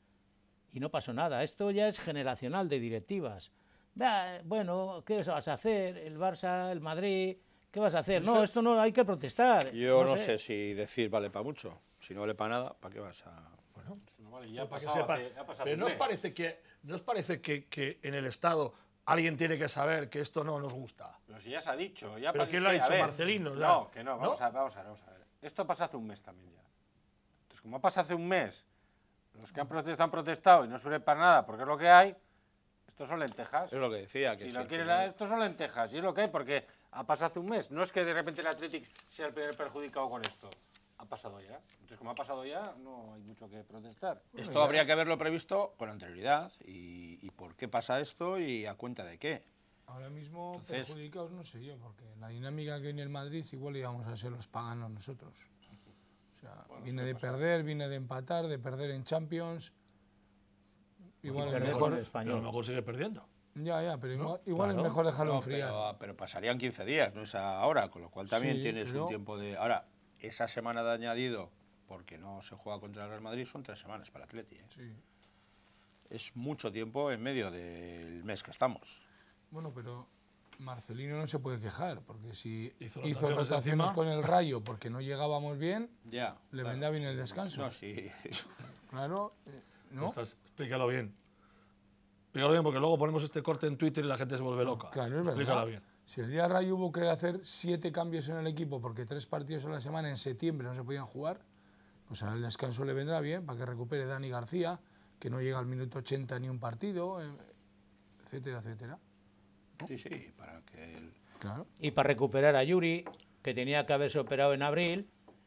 Y no pasó nada. Esto ya es generacional de directivas. Bueno, ¿qué vas a hacer? El Barça, el Madrid, ¿qué vas a hacer? No, esto no, hay que protestar. Yo no, no sé. sé si decir vale para mucho. Si no vale para nada, ¿para qué vas a...? Bueno, no vale, ya ha para pasado, que sepa. hace, ha pasado Pero ¿no os parece, que, ¿no os parece que, que en el Estado alguien tiene que saber que esto no nos gusta? Pero si ya se ha dicho. Ya ¿Pero quién lo ha dicho? Ver, Marcelino. No, que no, vamos, ¿no? A, vamos a ver, vamos a ver. Esto pasa hace un mes también ya. Entonces, como ha pasado hace un mes, los que han protestado han protestado y no sirve para nada porque es lo que hay. Estos son lentejas. Es lo que decía. Que si sí, lo quiere, final... estos son lentejas y es lo que hay, porque Ha pasado hace un mes. No es que de repente el Athletic sea el primer perjudicado con esto. Ha pasado ya. Entonces, como ha pasado ya, no hay mucho que protestar. Esto habría que haberlo previsto con anterioridad. Y, y por qué pasa esto y a cuenta de qué. Ahora mismo Entonces, perjudicados no sé yo, porque la dinámica que viene el Madrid igual íbamos a ser los paganos nosotros. O sea, bueno, viene de perder, viene de empatar, de perder en Champions. Igual es mejor. A lo mejor sigue perdiendo. Ya, ya, pero ¿No? igual, igual Claro. es mejor dejarlo No, enfriar. pero, pero pasarían quince días, no es ahora, con lo cual también Sí, tienes pero- un tiempo de... Ahora, esa semana de añadido, porque no se juega contra el Real Madrid, son tres semanas para el Atleti. ¿eh? Sí. Es mucho tiempo en medio del mes que estamos. Bueno, pero Marcelino no se puede quejar, porque si Hizo hizo, rotaciones rotaciones encima. con el Rayo porque no llegábamos bien, Ya, le claro. vendrá bien el descanso. No, sí. Claro, eh, ¿no? Estás- explícalo bien. Explícalo bien, porque luego ponemos este corte en Twitter y la gente se vuelve loca. Claro, es verdad. Explícalo bien. Si el día Rayo hubo que hacer siete cambios en el equipo porque tres partidos a la semana en septiembre no se podían jugar, pues al descanso le vendrá bien para que recupere Dani García, que no llega al minuto ochenta ni un partido, eh, etcétera, etcétera. Sí, sí, para que... El... Claro. Y para recuperar a Yuri, que tenía que haberse operado en abril,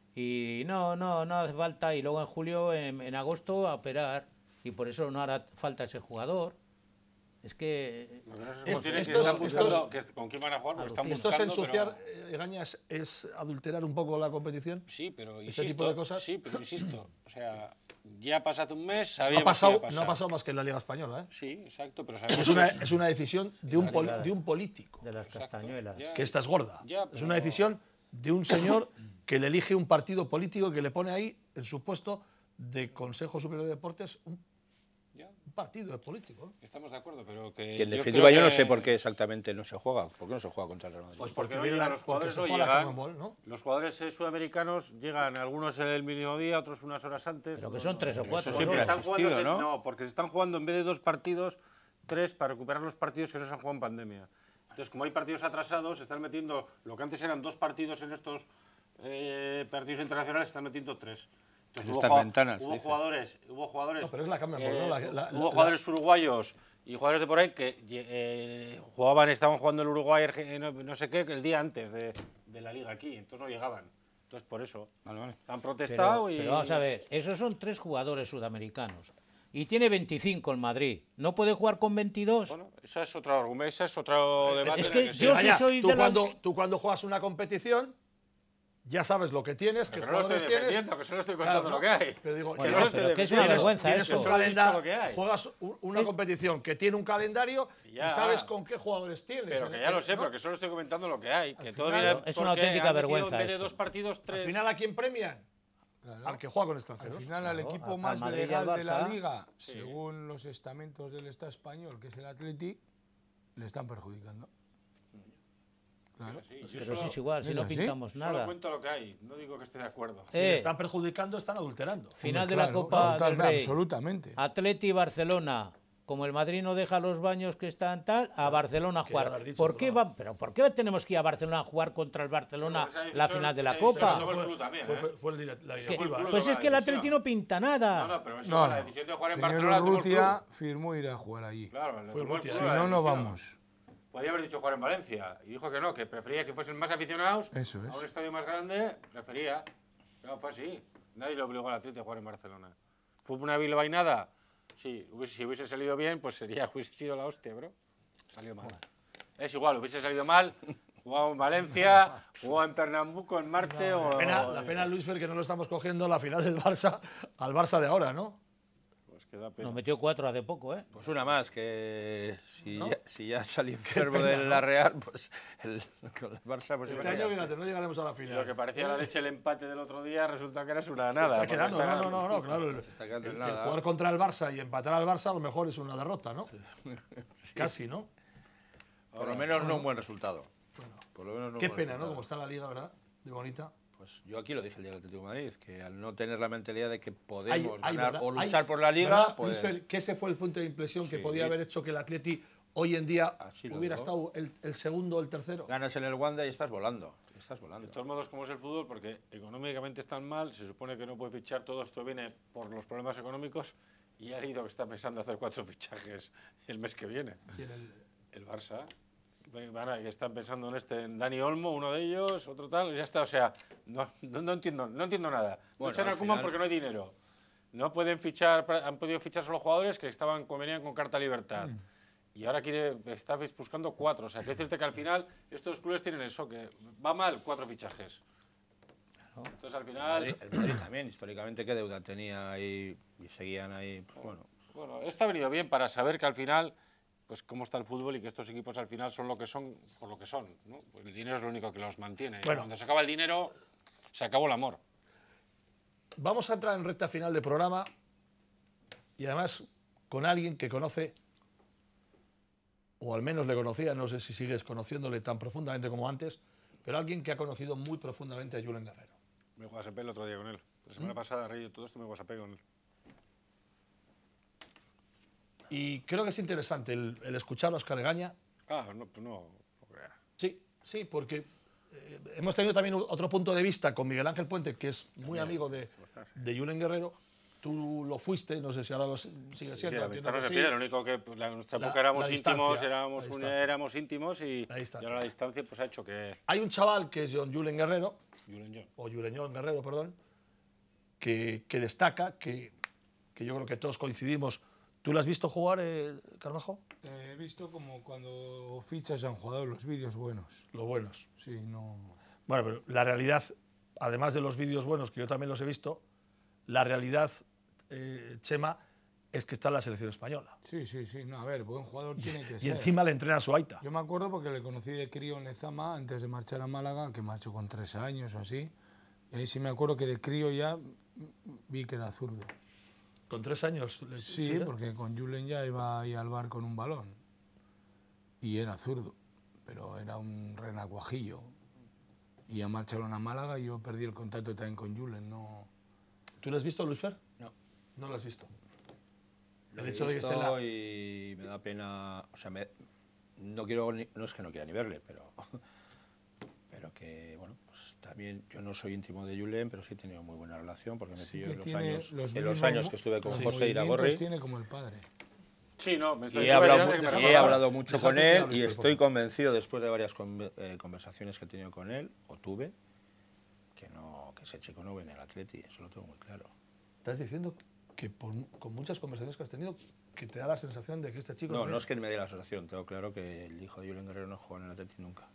y no, no, no hace falta, y luego en julio, en, en agosto, a operar, y por eso no hará falta ese jugador. Es que... Lo que no sé Es- cómo tiene que estos- están buscando estos- que- con quién van a jugar, porque están Esto es buscando, ensuciar, pero- eh, Egañas, es adulterar un poco la competición. Sí, pero este insisto, tipo de cosas. Sí, pero insisto, o sea, ya ha pasado un mes, No sabíamos ha, pasado, que iba a no ha pasar. pasado más que en la Liga Española. ¿eh? Sí, exacto, pero sabemos Es una, que- es una decisión de un, poli- de un político. De las castañuelas. Que esta es gorda. Ya, Es pero- una decisión de un señor que le elige un partido político que le pone ahí en su puesto de Consejo Superior de Deportes un, un partido político. ¿no? Estamos de acuerdo, pero que... Que en yo definitiva creo yo no que- sé por qué exactamente no se juega. ¿Por qué no se juega contra el Real Madrid? Pues porque, Porque no viene llegan la- los jugadores, porque se no juega la llegan. Conmebol, ¿no? Los jugadores eh, sudamericanos llegan, algunos el mismo día, otros unas horas antes. Pero que son tres o Pero cuatro eso siempre horas. están jugando, existido, se- ¿no? no, porque se están jugando en vez de dos partidos, tres para recuperar los partidos que no se han jugado en pandemia. Entonces, como hay partidos atrasados, se están metiendo, lo que antes eran dos partidos en estos eh, partidos internacionales, se están metiendo tres. Entonces, Estas jua- ventanas, hubo dices. jugadores, hubo jugadores, No, pero es la Conmebol, eh, ¿no? La- la- hubo la- jugadores uruguayos y jugadores de por ahí que eh, jugaban, estaban jugando el Uruguay, Arge- no, no sé qué, el día antes de, de la liga aquí, entonces no llegaban. Entonces por eso han protestado Pero, y... pero vamos a ver, esos son tres jugadores sudamericanos. Y tiene veinticinco el Madrid. ¿No puede jugar con veintidós? Bueno, ese es otro argumento, ese es otro debate. es en que el se- yo sí Vaya, soy tú, de la- cuando, tú cuando juegas una competición, ya sabes lo que tienes, qué Pero no lo jugadores estoy tienes. defendiendo, que solo estoy contando Claro, lo que hay. Pero digo, Bueno, que no no- estoy pero que es una tienes- vergüenza tienes eso. un Solo he dicho calendario, lo que hay. juegas un- una competición que tiene un calendario Ya. y sabes con qué jugadores tienes. Pero que ya lo sé, ¿no? pero que solo estoy comentando lo que hay. Que Al todo final, viene es una porque auténtica han metido vergüenza En vez de esto. dos partidos, tres. Al final, ¿a quién premian? Al que juega con Al extranjeros. final, al Claro, equipo al más Madrid y al legal de la Barça. liga, Sí. según los estamentos del Estado español, que es el Atleti, le están perjudicando. Claro. Sí, yo Pero solo- si es igual, si ¿Es no así? pintamos Solo nada. cuento lo que hay, no digo que esté de acuerdo. Si Eh. le están perjudicando, están adulterando. Final de Hombre, la claro, Copa del totalmente, Rey. absolutamente. Atleti y Barcelona. Como el Madrid no deja los baños que están tal, a Barcelona a que ya lo jugar. has dicho, ¿Por qué, Zona. va, pero ¿por qué tenemos que ir a Barcelona a jugar contra el Barcelona Pero esa decisión- la final de la esa Copa? decisión fue el club también, Fue, ¿eh? fue el direct- la Que- directiva. club. ¿eh? pues es que el la Atleti decisión. no pinta nada. No, no, pero eso No, fue la no. decisión de jugar en Señor Barcelona. la tomó el Urrutia club. firmó ir a jugar allí. Claro, le Fue tomó el Urrutia. club Si la no, no decisión. vamos. Podía haber dicho jugar en Valencia y dijo que no, que prefería que fuesen más aficionados Eso a es. un estadio más grande, prefería. Claro, fue así. Nadie le obligó al Atleti a jugar en Barcelona. ¿Fue una bilbainada? Sí, hubiese- si hubiese salido bien, pues sería, hubiese sido la hostia, bro. Salió mal. Es igual, hubiese salido mal, jugaba en Valencia, jugaba en Pernambuco, en Marte o... La pena, la pena, Luis Fer, que no lo estamos cogiendo la final del Barça al Barça de ahora, ¿no? Pues que da pena. Nos metió cuatro hace poco, ¿eh? Pues una más, que si, ¿No? ya, si ya salí enfermo pena, de ¿no? la Real, pues el, con el Barça pues Este iba a año, quedar. fíjate, no llegaremos a la Y final. lo que parecía la leche el empate del otro día resulta que era una Se nada. está porque quedando, está- no, no, no, no, claro. El, Se está quedando en el- el nada. jugar contra el Barça y empatar al Barça a lo mejor es una derrota, ¿no? Casi, ¿no? Por lo menos no un buen resultado. Por lo menos no un Qué buen pena, ¿no? resultado. Como está la liga, ¿verdad? De bonita. Pues yo aquí lo dije el día del Atlético de Madrid, que al no tener la mentalidad de que Hay- podemos hay, ganar ¿verdad? o Hay- luchar por la Liga, ¿verdad, pues Luis Fer, que ese fue el punto de inflexión que Sí. podía haber hecho que el Atleti hoy en día Así lo hubiera digo. estado el, el segundo o el tercero. ganas en el Wanda y estás volando. Estás volando. De todos modos, como es el fútbol, porque económicamente están mal, se supone que no puede fichar, todo esto viene por los problemas económicos, y ha ido que está pensando hacer cuatro fichajes el mes que viene. Y en el- El Barça, van a, que están pensando en este, en Dani Olmo, uno de ellos, otro tal, ya está, o sea, no, no, no entiendo, no entiendo nada. Bueno, no echan al a Koeman final- porque no hay dinero. No pueden fichar, han podido fichar solo jugadores que estaban, venían con carta libertad. Mm. Y ahora quiere, está buscando cuatro. O sea, que decirte que al final estos clubes tienen eso, que va mal cuatro fichajes. Entonces al final... El Madrid, el Madrid también, históricamente, ¿qué deuda tenía ahí? Y seguían ahí, pues bueno. Bueno, esto ha venido bien para saber que al final, pues cómo está el fútbol y que estos equipos al final son lo que son por lo que son, ¿no? Pues el dinero es lo único que los mantiene. Bueno. Cuando se acaba el dinero, se acabó el amor. Vamos a entrar en recta final de programa y además con alguien que conoce, o al menos le conocía, no sé si sigues conociéndole tan profundamente como antes, pero alguien que ha conocido muy profundamente a Julen Guerrero. Me WhatsAppé el otro día con él. La semana ¿Mm? pasada, Rey, todo esto me WhatsAppé con él. Y creo que es interesante el, el escuchar a Óscar Egaña. Ah, no, pues no, no creas. Sí, sí, porque eh, hemos tenido también otro punto de vista con Miguel Ángel Puente, que es muy También, amigo de, de Julen Guerrero. Tú lo fuiste, no sé si ahora lo sigues Sí, siendo. la entiendo amistad no que se sí. pierde, lo único que pues, la, en nuestra La- época éramos la íntimos, distancia, éramos, la un- distancia. éramos íntimos y, La distancia. y ahora la distancia pues, ha hecho que... Hay un chaval que es John Julen Guerrero, Julen John. o Julen John Guerrero, perdón, que, que destaca, que, que yo creo que todos coincidimos. ¿Tú lo has visto jugar, eh, Carvajo? Eh, he visto como cuando fichas a un jugador los vídeos buenos. Los buenos. Sí, no... Bueno, pero la realidad, además de los vídeos buenos, que yo también los he visto, la realidad, eh, Chema, es que está en la selección española. Sí, sí, sí. No, a ver, buen jugador tiene que Y ser. encima le entrena a su aita. Yo me acuerdo porque le conocí de crío en Lezama antes de marchar a Málaga, que marchó con tres años o así. Y ahí sí me acuerdo que de crío ya vi que era zurdo. ¿Con tres años? le- Sí, sí, porque con Julen ya iba ahí al bar con un balón. Y era zurdo, pero era un renacuajillo. Y ya marcharon a Málaga y yo perdí el contacto también con Julen. No... ¿Tú lo has visto, Luis Fer? No. No lo has visto. Lo El he hecho de que esté visto la- y me da pena, o sea, me- no quiero, ni- no es que no quiera ni verle, pero, pero que, bueno, pues también, yo no soy íntimo de Julen, pero sí he tenido muy buena relación, porque me Sí pilló que en los tiene años, los en los mismos años mo- que estuve con los José movimientos Iragorri. tiene como el padre. Sí, no, me está Y he yo hablado, ya sé que me mu- y recuerda. he hablado mucho Déjate con que él hable y usted, por estoy favor. convencido, después de varias conve- eh, conversaciones que he tenido con él, o tuve, que, no, que ese chico no viene al Atleti, eso lo tengo muy claro. Estás diciendo que por- con muchas conversaciones que has tenido, que te da la sensación de que este chico... No, viene. no es que me dé la asociación, tengo claro que el hijo de Julen Guerrero no juega en el Atleti nunca.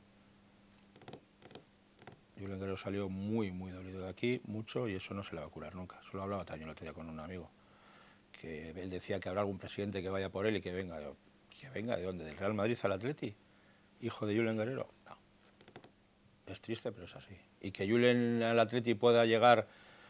Julen Guerrero salió muy, muy dolido de aquí, mucho, y eso no se le va a curar nunca. Eso lo hablaba también el otro día con un amigo, que él decía que habrá algún presidente que vaya por él y que venga. Yo, ¿que venga de dónde? ¿Del Real Madrid al Atleti? ¿Hijo de Julen Guerrero? No. Es triste, pero es así. Y que Julen al Atleti pueda llegar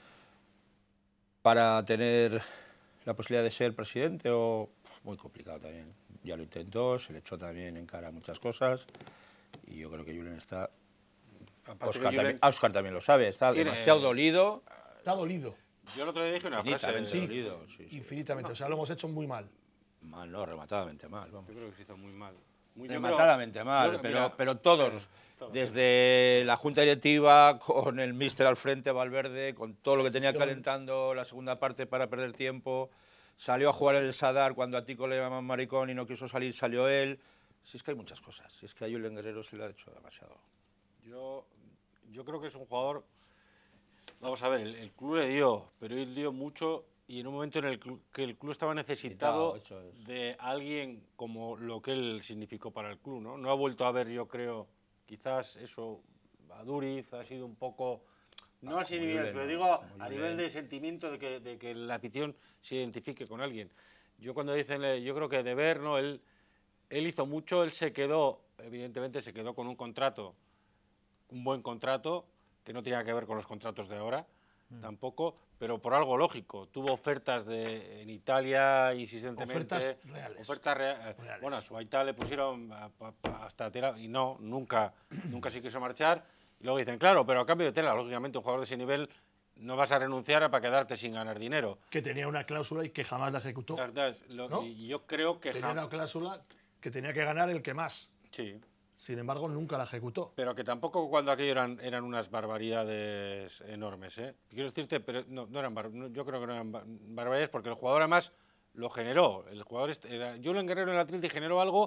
para tener la posibilidad de ser presidente, o muy complicado también. Ya lo intentó, se le echó también en cara muchas cosas, y yo creo que Julen está... Aparte Óscar que también, Julen Óscar también lo sabe, está tiene- demasiado dolido. Está dolido. Yo el otro día dije una frase... Infinitamente Sí, dolido, sí, sí. infinitamente. O sea, lo hemos hecho muy mal. Mal, no, rematadamente mal, vamos. Yo creo que se hizo muy mal. Muy, yo Rematadamente creo- mal, yo creo- pero, mira, pero todos, todos. desde la Junta Directiva, con el míster al frente, Valverde, con todo lo que tenía calentando la segunda parte para perder tiempo, salió a jugar el Sadar cuando a Tico le llaman maricón y no quiso salir, salió él. Si es que hay muchas cosas, si es que a Julen Guerrero se le ha hecho demasiado. Yo, yo creo que es un jugador... Vamos a ver, el, el club le dio, pero él dio mucho y en un momento en el clu- que el club estaba necesitado Necesitado, eso es. de alguien como lo que él significó para el club, ¿no? No ha vuelto a ver, yo creo, quizás eso, a Duriz ha sido un poco... No Ah, así como nivel, Julen, pero no, digo como a nivel Julen. de sentimiento de que, de que la afición se identifique con alguien. Yo cuando dicen, eh, yo creo que de ver, ¿no? Él, él hizo mucho, él se quedó, evidentemente se quedó con un contrato, un buen contrato, que no tenía que ver con los contratos de ahora, tampoco, pero por algo lógico. Tuvo ofertas de, en Italia insistentemente. Ofertas reales. Ofertas rea- Reales. Bueno, a su Aita le pusieron a- a- hasta tela y no, nunca, nunca se quiso marchar. Y luego dicen, claro, pero a cambio de tela, lógicamente un jugador de ese nivel no vas a renunciar a para quedarte sin ganar dinero. Que tenía una cláusula y que jamás la ejecutó. Entonces, lo- ¿No? Y yo creo que... Tenía jam- una cláusula que tenía que ganar el que más. Sí. Sin embargo, nunca la ejecutó. Pero que tampoco cuando aquello eran, eran unas barbaridades enormes, ¿eh? Quiero decirte, pero no, no eran bar- no, yo creo que no eran bar- barbaridades porque el jugador además lo generó. El jugador, este- era, Julen Guerrero en el Atleti generó algo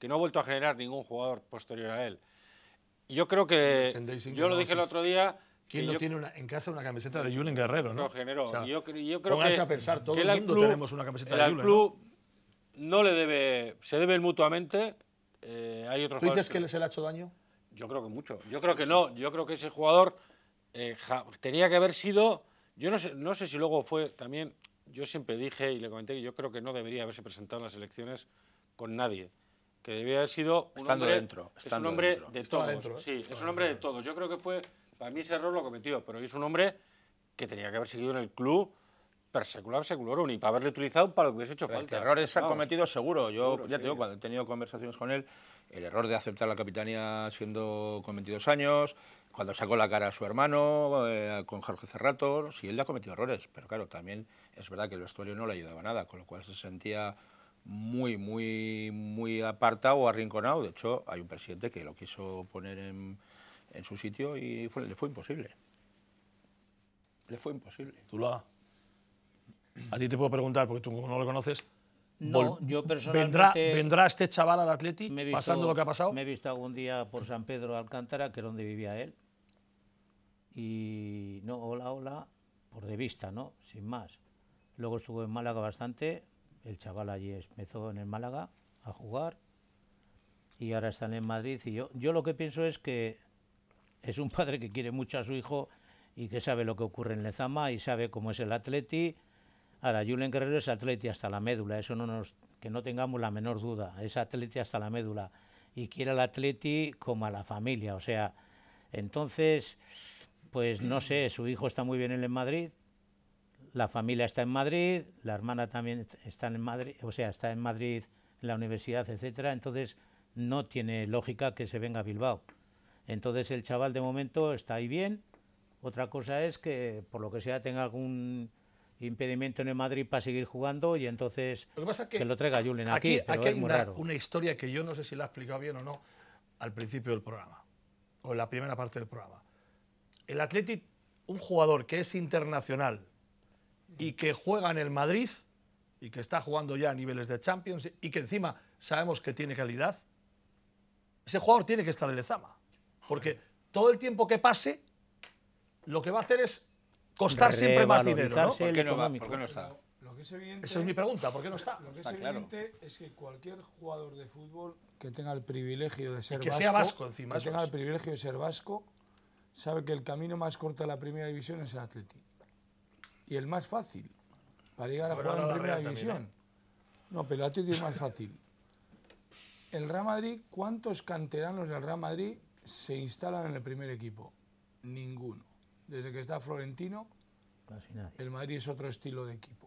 que no ha vuelto a generar ningún jugador posterior a él. Y yo creo que, yo lo dije el otro día... ¿Quién no yo, tiene una, en casa una camiseta de Julen Guerrero, no? No generó. O sea, yo, yo creo pónganse que, a pensar, todo que el al mundo club, tenemos una camiseta el de al Julen, club ¿no? no le debe, se deben mutuamente. Eh, hay otros ¿Tú dices que, que les ha hecho daño? Yo creo que mucho. Yo creo que no. Yo creo que ese jugador eh, ja, tenía que haber sido... Yo no sé, no sé si luego fue también... Yo siempre dije y le comenté que yo creo que no debería haberse presentado en las elecciones con nadie. Que debía haber sido un estando hombre, dentro, es estando un hombre dentro. de Estaba todos. dentro, ¿eh? Sí, es un hombre de todos. Yo creo que fue... Para mí ese error lo cometió, pero es un hombre que tenía que haber seguido en el club per secular seculorum y para haberle utilizado para lo que hubiese hecho Pero falta. que errores han Vamos. cometido seguro. Yo Seguro, ya sí. te digo, cuando he tenido conversaciones con él, el error de aceptar la capitanía siendo con veintidós años, cuando sacó la cara a su hermano, eh, con Jorge Cerrato, sí, él ha cometido errores, pero claro, también es verdad que el vestuario no le ayudaba nada, con lo cual se sentía muy, muy, muy apartado o arrinconado. De hecho, hay un presidente que lo quiso poner en, en su sitio y fue, le fue imposible. Le fue imposible. Zuluaga, a ti te puedo preguntar, porque tú como no lo conoces, No, vol- yo ¿vendrá, personalmente... ¿vendrá este chaval al Atleti me he visto- pasando lo que ha pasado? Me he visto algún día por San Pedro de Alcántara, que es donde vivía él. Y no, hola, hola, por de vista, ¿no? Sin más. Luego estuvo en Málaga bastante. El chaval allí empezó en el Málaga a jugar. Y ahora están en Madrid. Y yo, yo lo que pienso es que es un padre que quiere mucho a su hijo y que sabe lo que ocurre en Lezama y sabe cómo es el Atleti. Ahora, Julen Guerrero es Atleti hasta la médula, eso no nos, que no tengamos la menor duda, es Atleti hasta la médula. Y quiere al Atleti como a la familia, o sea, entonces, pues no sé, su hijo está muy bien en Madrid, la familia está en Madrid, la hermana también está en Madrid, o sea, está en Madrid en la universidad, etcétera, entonces no tiene lógica que se venga a Bilbao. Entonces el chaval de momento está ahí bien. Otra cosa es que por lo que sea tenga algún impedimento en el Madrid para seguir jugando y entonces Lo que pasa es que que lo traiga Julen aquí, Aquí, pero aquí es hay muy una, raro. una historia que yo no sé si la ha explicado bien o no al principio del programa, o en la primera parte del programa. El Athletic, un jugador que es internacional y que juega en el Madrid y que está jugando ya a niveles de Champions y que encima sabemos que tiene calidad, ese jugador tiene que estar en Lezama. Porque todo el tiempo que pase, lo que va a hacer es costar siempre más dinero, ¿no? ¿Por qué no va? ¿Por qué no está? Lo que es evidente, Esa es mi pregunta, ¿por qué no está? Lo que es Está claro. evidente es que cualquier jugador de fútbol que tenga el privilegio de ser que vasco, sea vasco encima, que eso tenga es. el privilegio de ser vasco, sabe que el camino más corto a la primera división es el Atleti. Y el más fácil para llegar a Bueno, jugar ahora en la primera Real división. también, No, pero el Atleti es más fácil. El Real Madrid, ¿cuántos canteranos del Real Madrid se instalan en el primer equipo? Ninguno. Desde que está Florentino, el Madrid es otro estilo de equipo.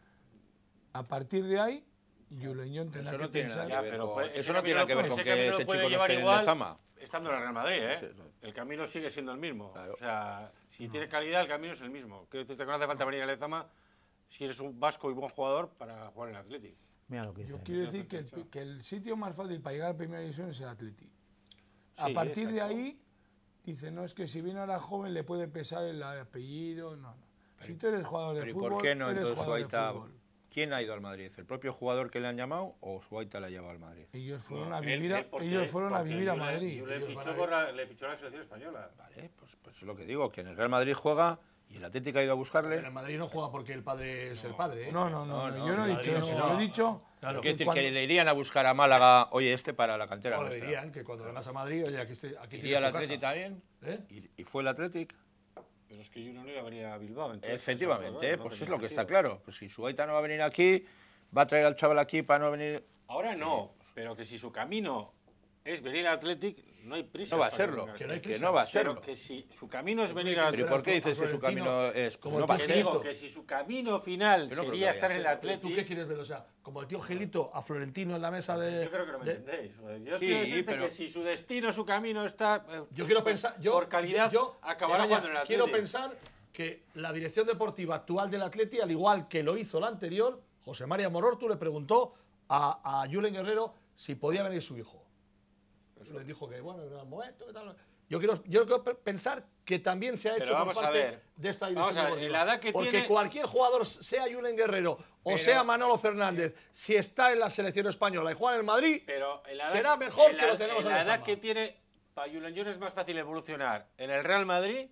A partir de ahí, Julen tendrá Eso que no tiene pensar... nada que ver Pero con- puede- eso ese no tiene camino- que ver con ese que camino ese puede chico no llevar esté en igual Lezama. estando en el Real Madrid, ¿eh? El camino sigue siendo el mismo. O sea, si tiene calidad, el camino es el mismo. Quiero decirte que no hace falta venir a Lezama si eres un vasco y buen jugador para jugar en el Athletic. Yo quiero decir que el, que el sitio más fácil para llegar a primera división es el Atleti. A Sí, partir de exacto. ahí, dice, no, es que si viene ahora joven le puede pesar el apellido, no, no. Si tú eres jugador de Pero ¿y fútbol, por qué no eres entonces jugador de Suaita? fútbol. ¿Quién ha ido al Madrid? ¿El propio jugador que le han llamado o Suaita le ha llevado al Madrid? Ellos fueron No, a él- vivir a, él porque- ellos fueron a porque vivir a Julen- Madrid. Julen Ellos fichó van a- por la- le fichó a la selección española. Vale, pues, pues es lo que digo, que en el Real Madrid juega y el Atlético ha ido a buscarle. En el Madrid no juega porque el padre es el padre, ¿eh? No, no, no, no, yo no he el dicho Madrid eso. no. Yo he dicho Claro, Quiere decir cuando- que le irían a buscar a Málaga, oye, este para la cantera o le nuestra. dirían que cuando vengas a Madrid, oye, aquí, este, aquí ¿Iría tienes al tu Atlético casa. también? ¿Eh? ¿Y, y fue el Atlético? Pero es que yo no iba a venir a Bilbao. entonces, Efectivamente, eso, bueno, no pues tenía es lo que sentido. está claro. Pues si Suaita no va a venir aquí, va a traer al chaval aquí para no venir. Ahora no, pero que si su camino es venir al Athletic, no hay prisa. No va a serlo, que no hay prisa. Que no va a serlo. Pero que si su camino es venir al ¿Pero y por qué dices que su camino es.? Pues no va a que ser. digo que si su camino final Yo no creo que sería vaya estar a en el ser. Athletic. ¿Tú qué quieres ver? O sea, como el tío Gilito a Florentino en la mesa de... Yo creo que no me de- entendéis. joder. Yo Sí, quiero decirte pero- que si su destino, su camino está. eh, Yo quiero pues, pensar... Yo, por calidad, yo, acabará Begoña, jugando en el quiero Athletic. pensar que la dirección deportiva actual del Atleti, al igual que lo hizo la anterior, José María Morortu le preguntó a, a Julen Guerrero si podía venir su hijo. Le dijo que, bueno, en el momento, que tal, Yo quiero, yo quiero pensar que también se ha Pero hecho por vamos a parte ver. de esta Vamos dirección a ver, deportiva. en la edad que Porque tiene- cualquier jugador, sea Julen Guerrero o Pero- sea Manolo Fernández, si está en la selección española y juega en el Madrid, Pero en la edad- será mejor en que la- lo tenemos en en la el edad Fama. que tiene, para Julen Llor es más fácil evolucionar en el Real Madrid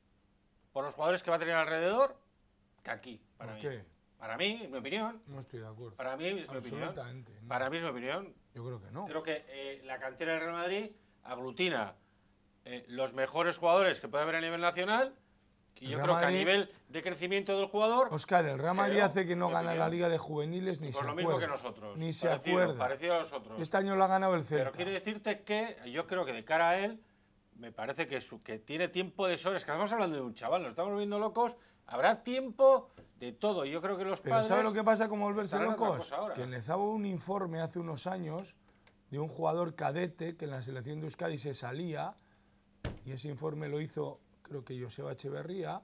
por los jugadores que va a tener alrededor que aquí, para ¿Por mí. qué? Para mí, es mi opinión. No estoy de acuerdo. Para mí es mi opinión. Absolutamente. no. Para mí es mi opinión. Yo creo que no. Creo que eh, la cantera del Real Madrid aglutina eh, los mejores jugadores que puede haber a nivel nacional. Y El yo Real creo que a Madrid- nivel de crecimiento del jugador. Oscar, el Real Madrid creo, hace que no mi gana opinión, la Liga de Juveniles ni por se lo acuerda. mismo que nosotros. Ni se parecido, acuerda. Parecido a nosotros. Este año lo ha ganado el Celta. Pero quiero decirte que yo creo que de cara a él, me parece que, su, que tiene tiempo de sobra. Es que estamos hablando de un chaval, nos estamos volviendo locos. Habrá tiempo de todo. Yo creo que los Pero padres. ¿sabe lo que pasa con volverse estarán en otra locos? cosa ahora. Que Lezaba un informe hace unos años de un jugador cadete que en la selección de Euskadi se salía, y ese informe lo hizo, creo que Joseba Echeverría,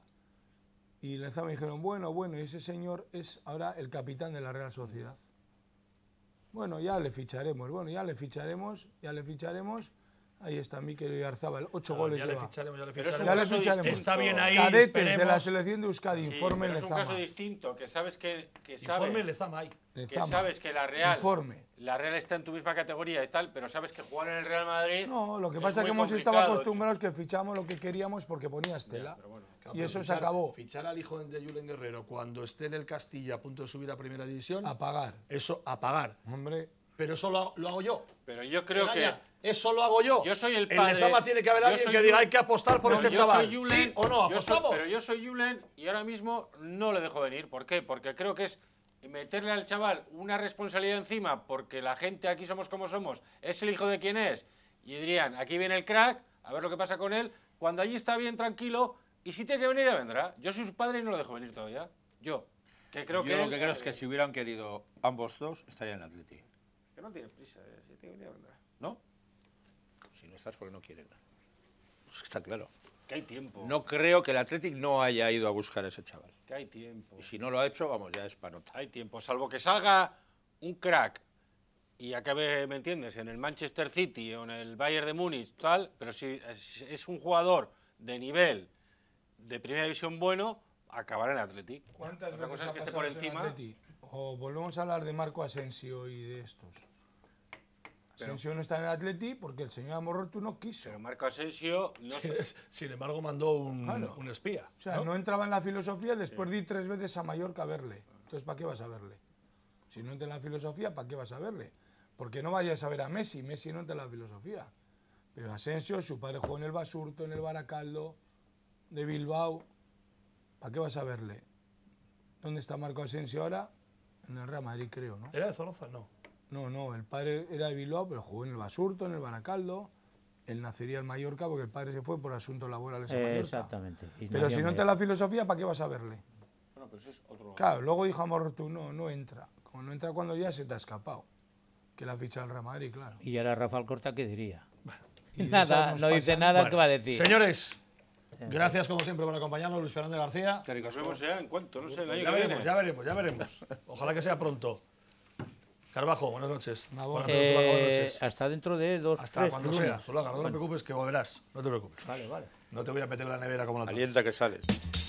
y Lezaba me dijeron, bueno, bueno, y ese señor es ahora el capitán de la Real Sociedad. Bueno, ya le ficharemos, bueno, ya le ficharemos, ya le ficharemos. Ahí está Mikel Oyarzábal, ocho Ah, goles ya le lleva. ficharemos, ya le Pero es un ficharemos. Ya le caso ficharemos. distinto. Está bien ahí, Cadetes de la esperemos. selección de Euskadi, Sí, informe pero es un Lezama. caso distinto, que sabes que, que sabe, Informe Lezama ahí. que Lezama. sabes que la Real, Informe. la Real está en tu misma categoría y tal, pero sabes que jugar en el Real Madrid. No, lo que es pasa es muy que hemos estado complicado. acostumbrados que fichamos lo que queríamos porque ponía Estela. Y eso se Fichar- acabó. Fichar al hijo de Julen Guerrero cuando esté en el Castilla a punto de subir a primera división. A pagar. Eso, a pagar. Hombre. Pero eso lo, lo hago yo. Pero yo creo que. Gaña, eso lo hago yo. Yo soy el En padre. Lezama tiene que haber yo alguien soy que diga Julen- hay que apostar por No, este yo chaval. soy Julen, ¿Sí o no? yo soy- ¿Apostamos? pero yo soy Julen y ahora mismo no le dejo venir. ¿Por qué? Porque creo que es meterle al chaval una responsabilidad encima, porque la gente aquí somos como somos, es el hijo de quien es. Y dirían, aquí viene el crack, a ver lo que pasa con él. Cuando allí está bien, tranquilo, y si tiene que venir, ya vendrá. Yo soy su padre y no lo dejo venir todavía. Yo. Que creo Yo que lo él- que creo es que si hubieran querido ambos dos, estarían en Atleti. Que no tiene prisa, eh, si tiene que venir, vendrá. ¿No? Si no estás porque no quieren. Pues está claro. Que hay tiempo. No creo que el Athletic no haya ido a buscar a ese chaval. Que hay tiempo. Y si no lo ha hecho, vamos, ya es panota. Hay tiempo, salvo que salga un crack y acabe, ¿me entiendes?, en el Manchester City o en el Bayern de Múnich, tal, pero si es, es un jugador de nivel de primera división bueno, acabará en el Athletic. ¿Cuántas Otra veces cosa es ha que esté pasado por eso en encima. Atleti? O volvemos a hablar de Marco Asensio y de estos. Asensio no está en el Atleti porque el señor Amorrotu no quiso. Pero Marco Asensio no Sin, sin embargo, mandó un, Claro. un espía. O sea, ¿no? entraba en la filosofía, después de ir tres veces a Mallorca a verle. Entonces, ¿para qué vas a verle? Si no entra en la filosofía, ¿para qué vas a verle? Porque no vayas a ver a Messi, Messi no entra en la filosofía. Pero Asensio, su padre jugó en el Basurto, en el Baracaldo, de Bilbao. ¿Para qué vas a verle? ¿Dónde está Marco Asensio ahora? En el Real Madrid, creo, ¿no? ¿Era de Zorroza? No. No, no, el padre era de Bilbao, pero jugó en el Basurto, en el Baracaldo. Él nacería en Mallorca porque el padre se fue por asuntos laborales a Eh, Mallorca. exactamente. Y Pero nació si en no entra en la filosofía, ¿para qué vas a verle? Bueno, pero eso es otro. Claro, luego dijo Amorrotu, no, no entra. Como no entra cuando ya se te ha escapado. Que la ficha del Real Madrid, claro. Y ahora Rafael Corta, ¿qué diría? y de Nada, esas no nos dice pasan. nada, Bueno, ¿qué va a decir? Señores, gracias como siempre por acompañarnos, Luis Fernando García. Nos vemos ya en cuanto, no sé, el año Ya que veremos, viene. ya veremos, ya veremos. Ojalá que sea pronto. Carbajo, buenas noches. Buenas Eh, Zulaga, buenas noches. hasta dentro de dos, Hasta tres cuando lunes. sea, Zulaga, no te Bueno. preocupes que volverás. No te preocupes. Vale, vale. No te voy a meter en la nevera como la otra. Alienta que sales.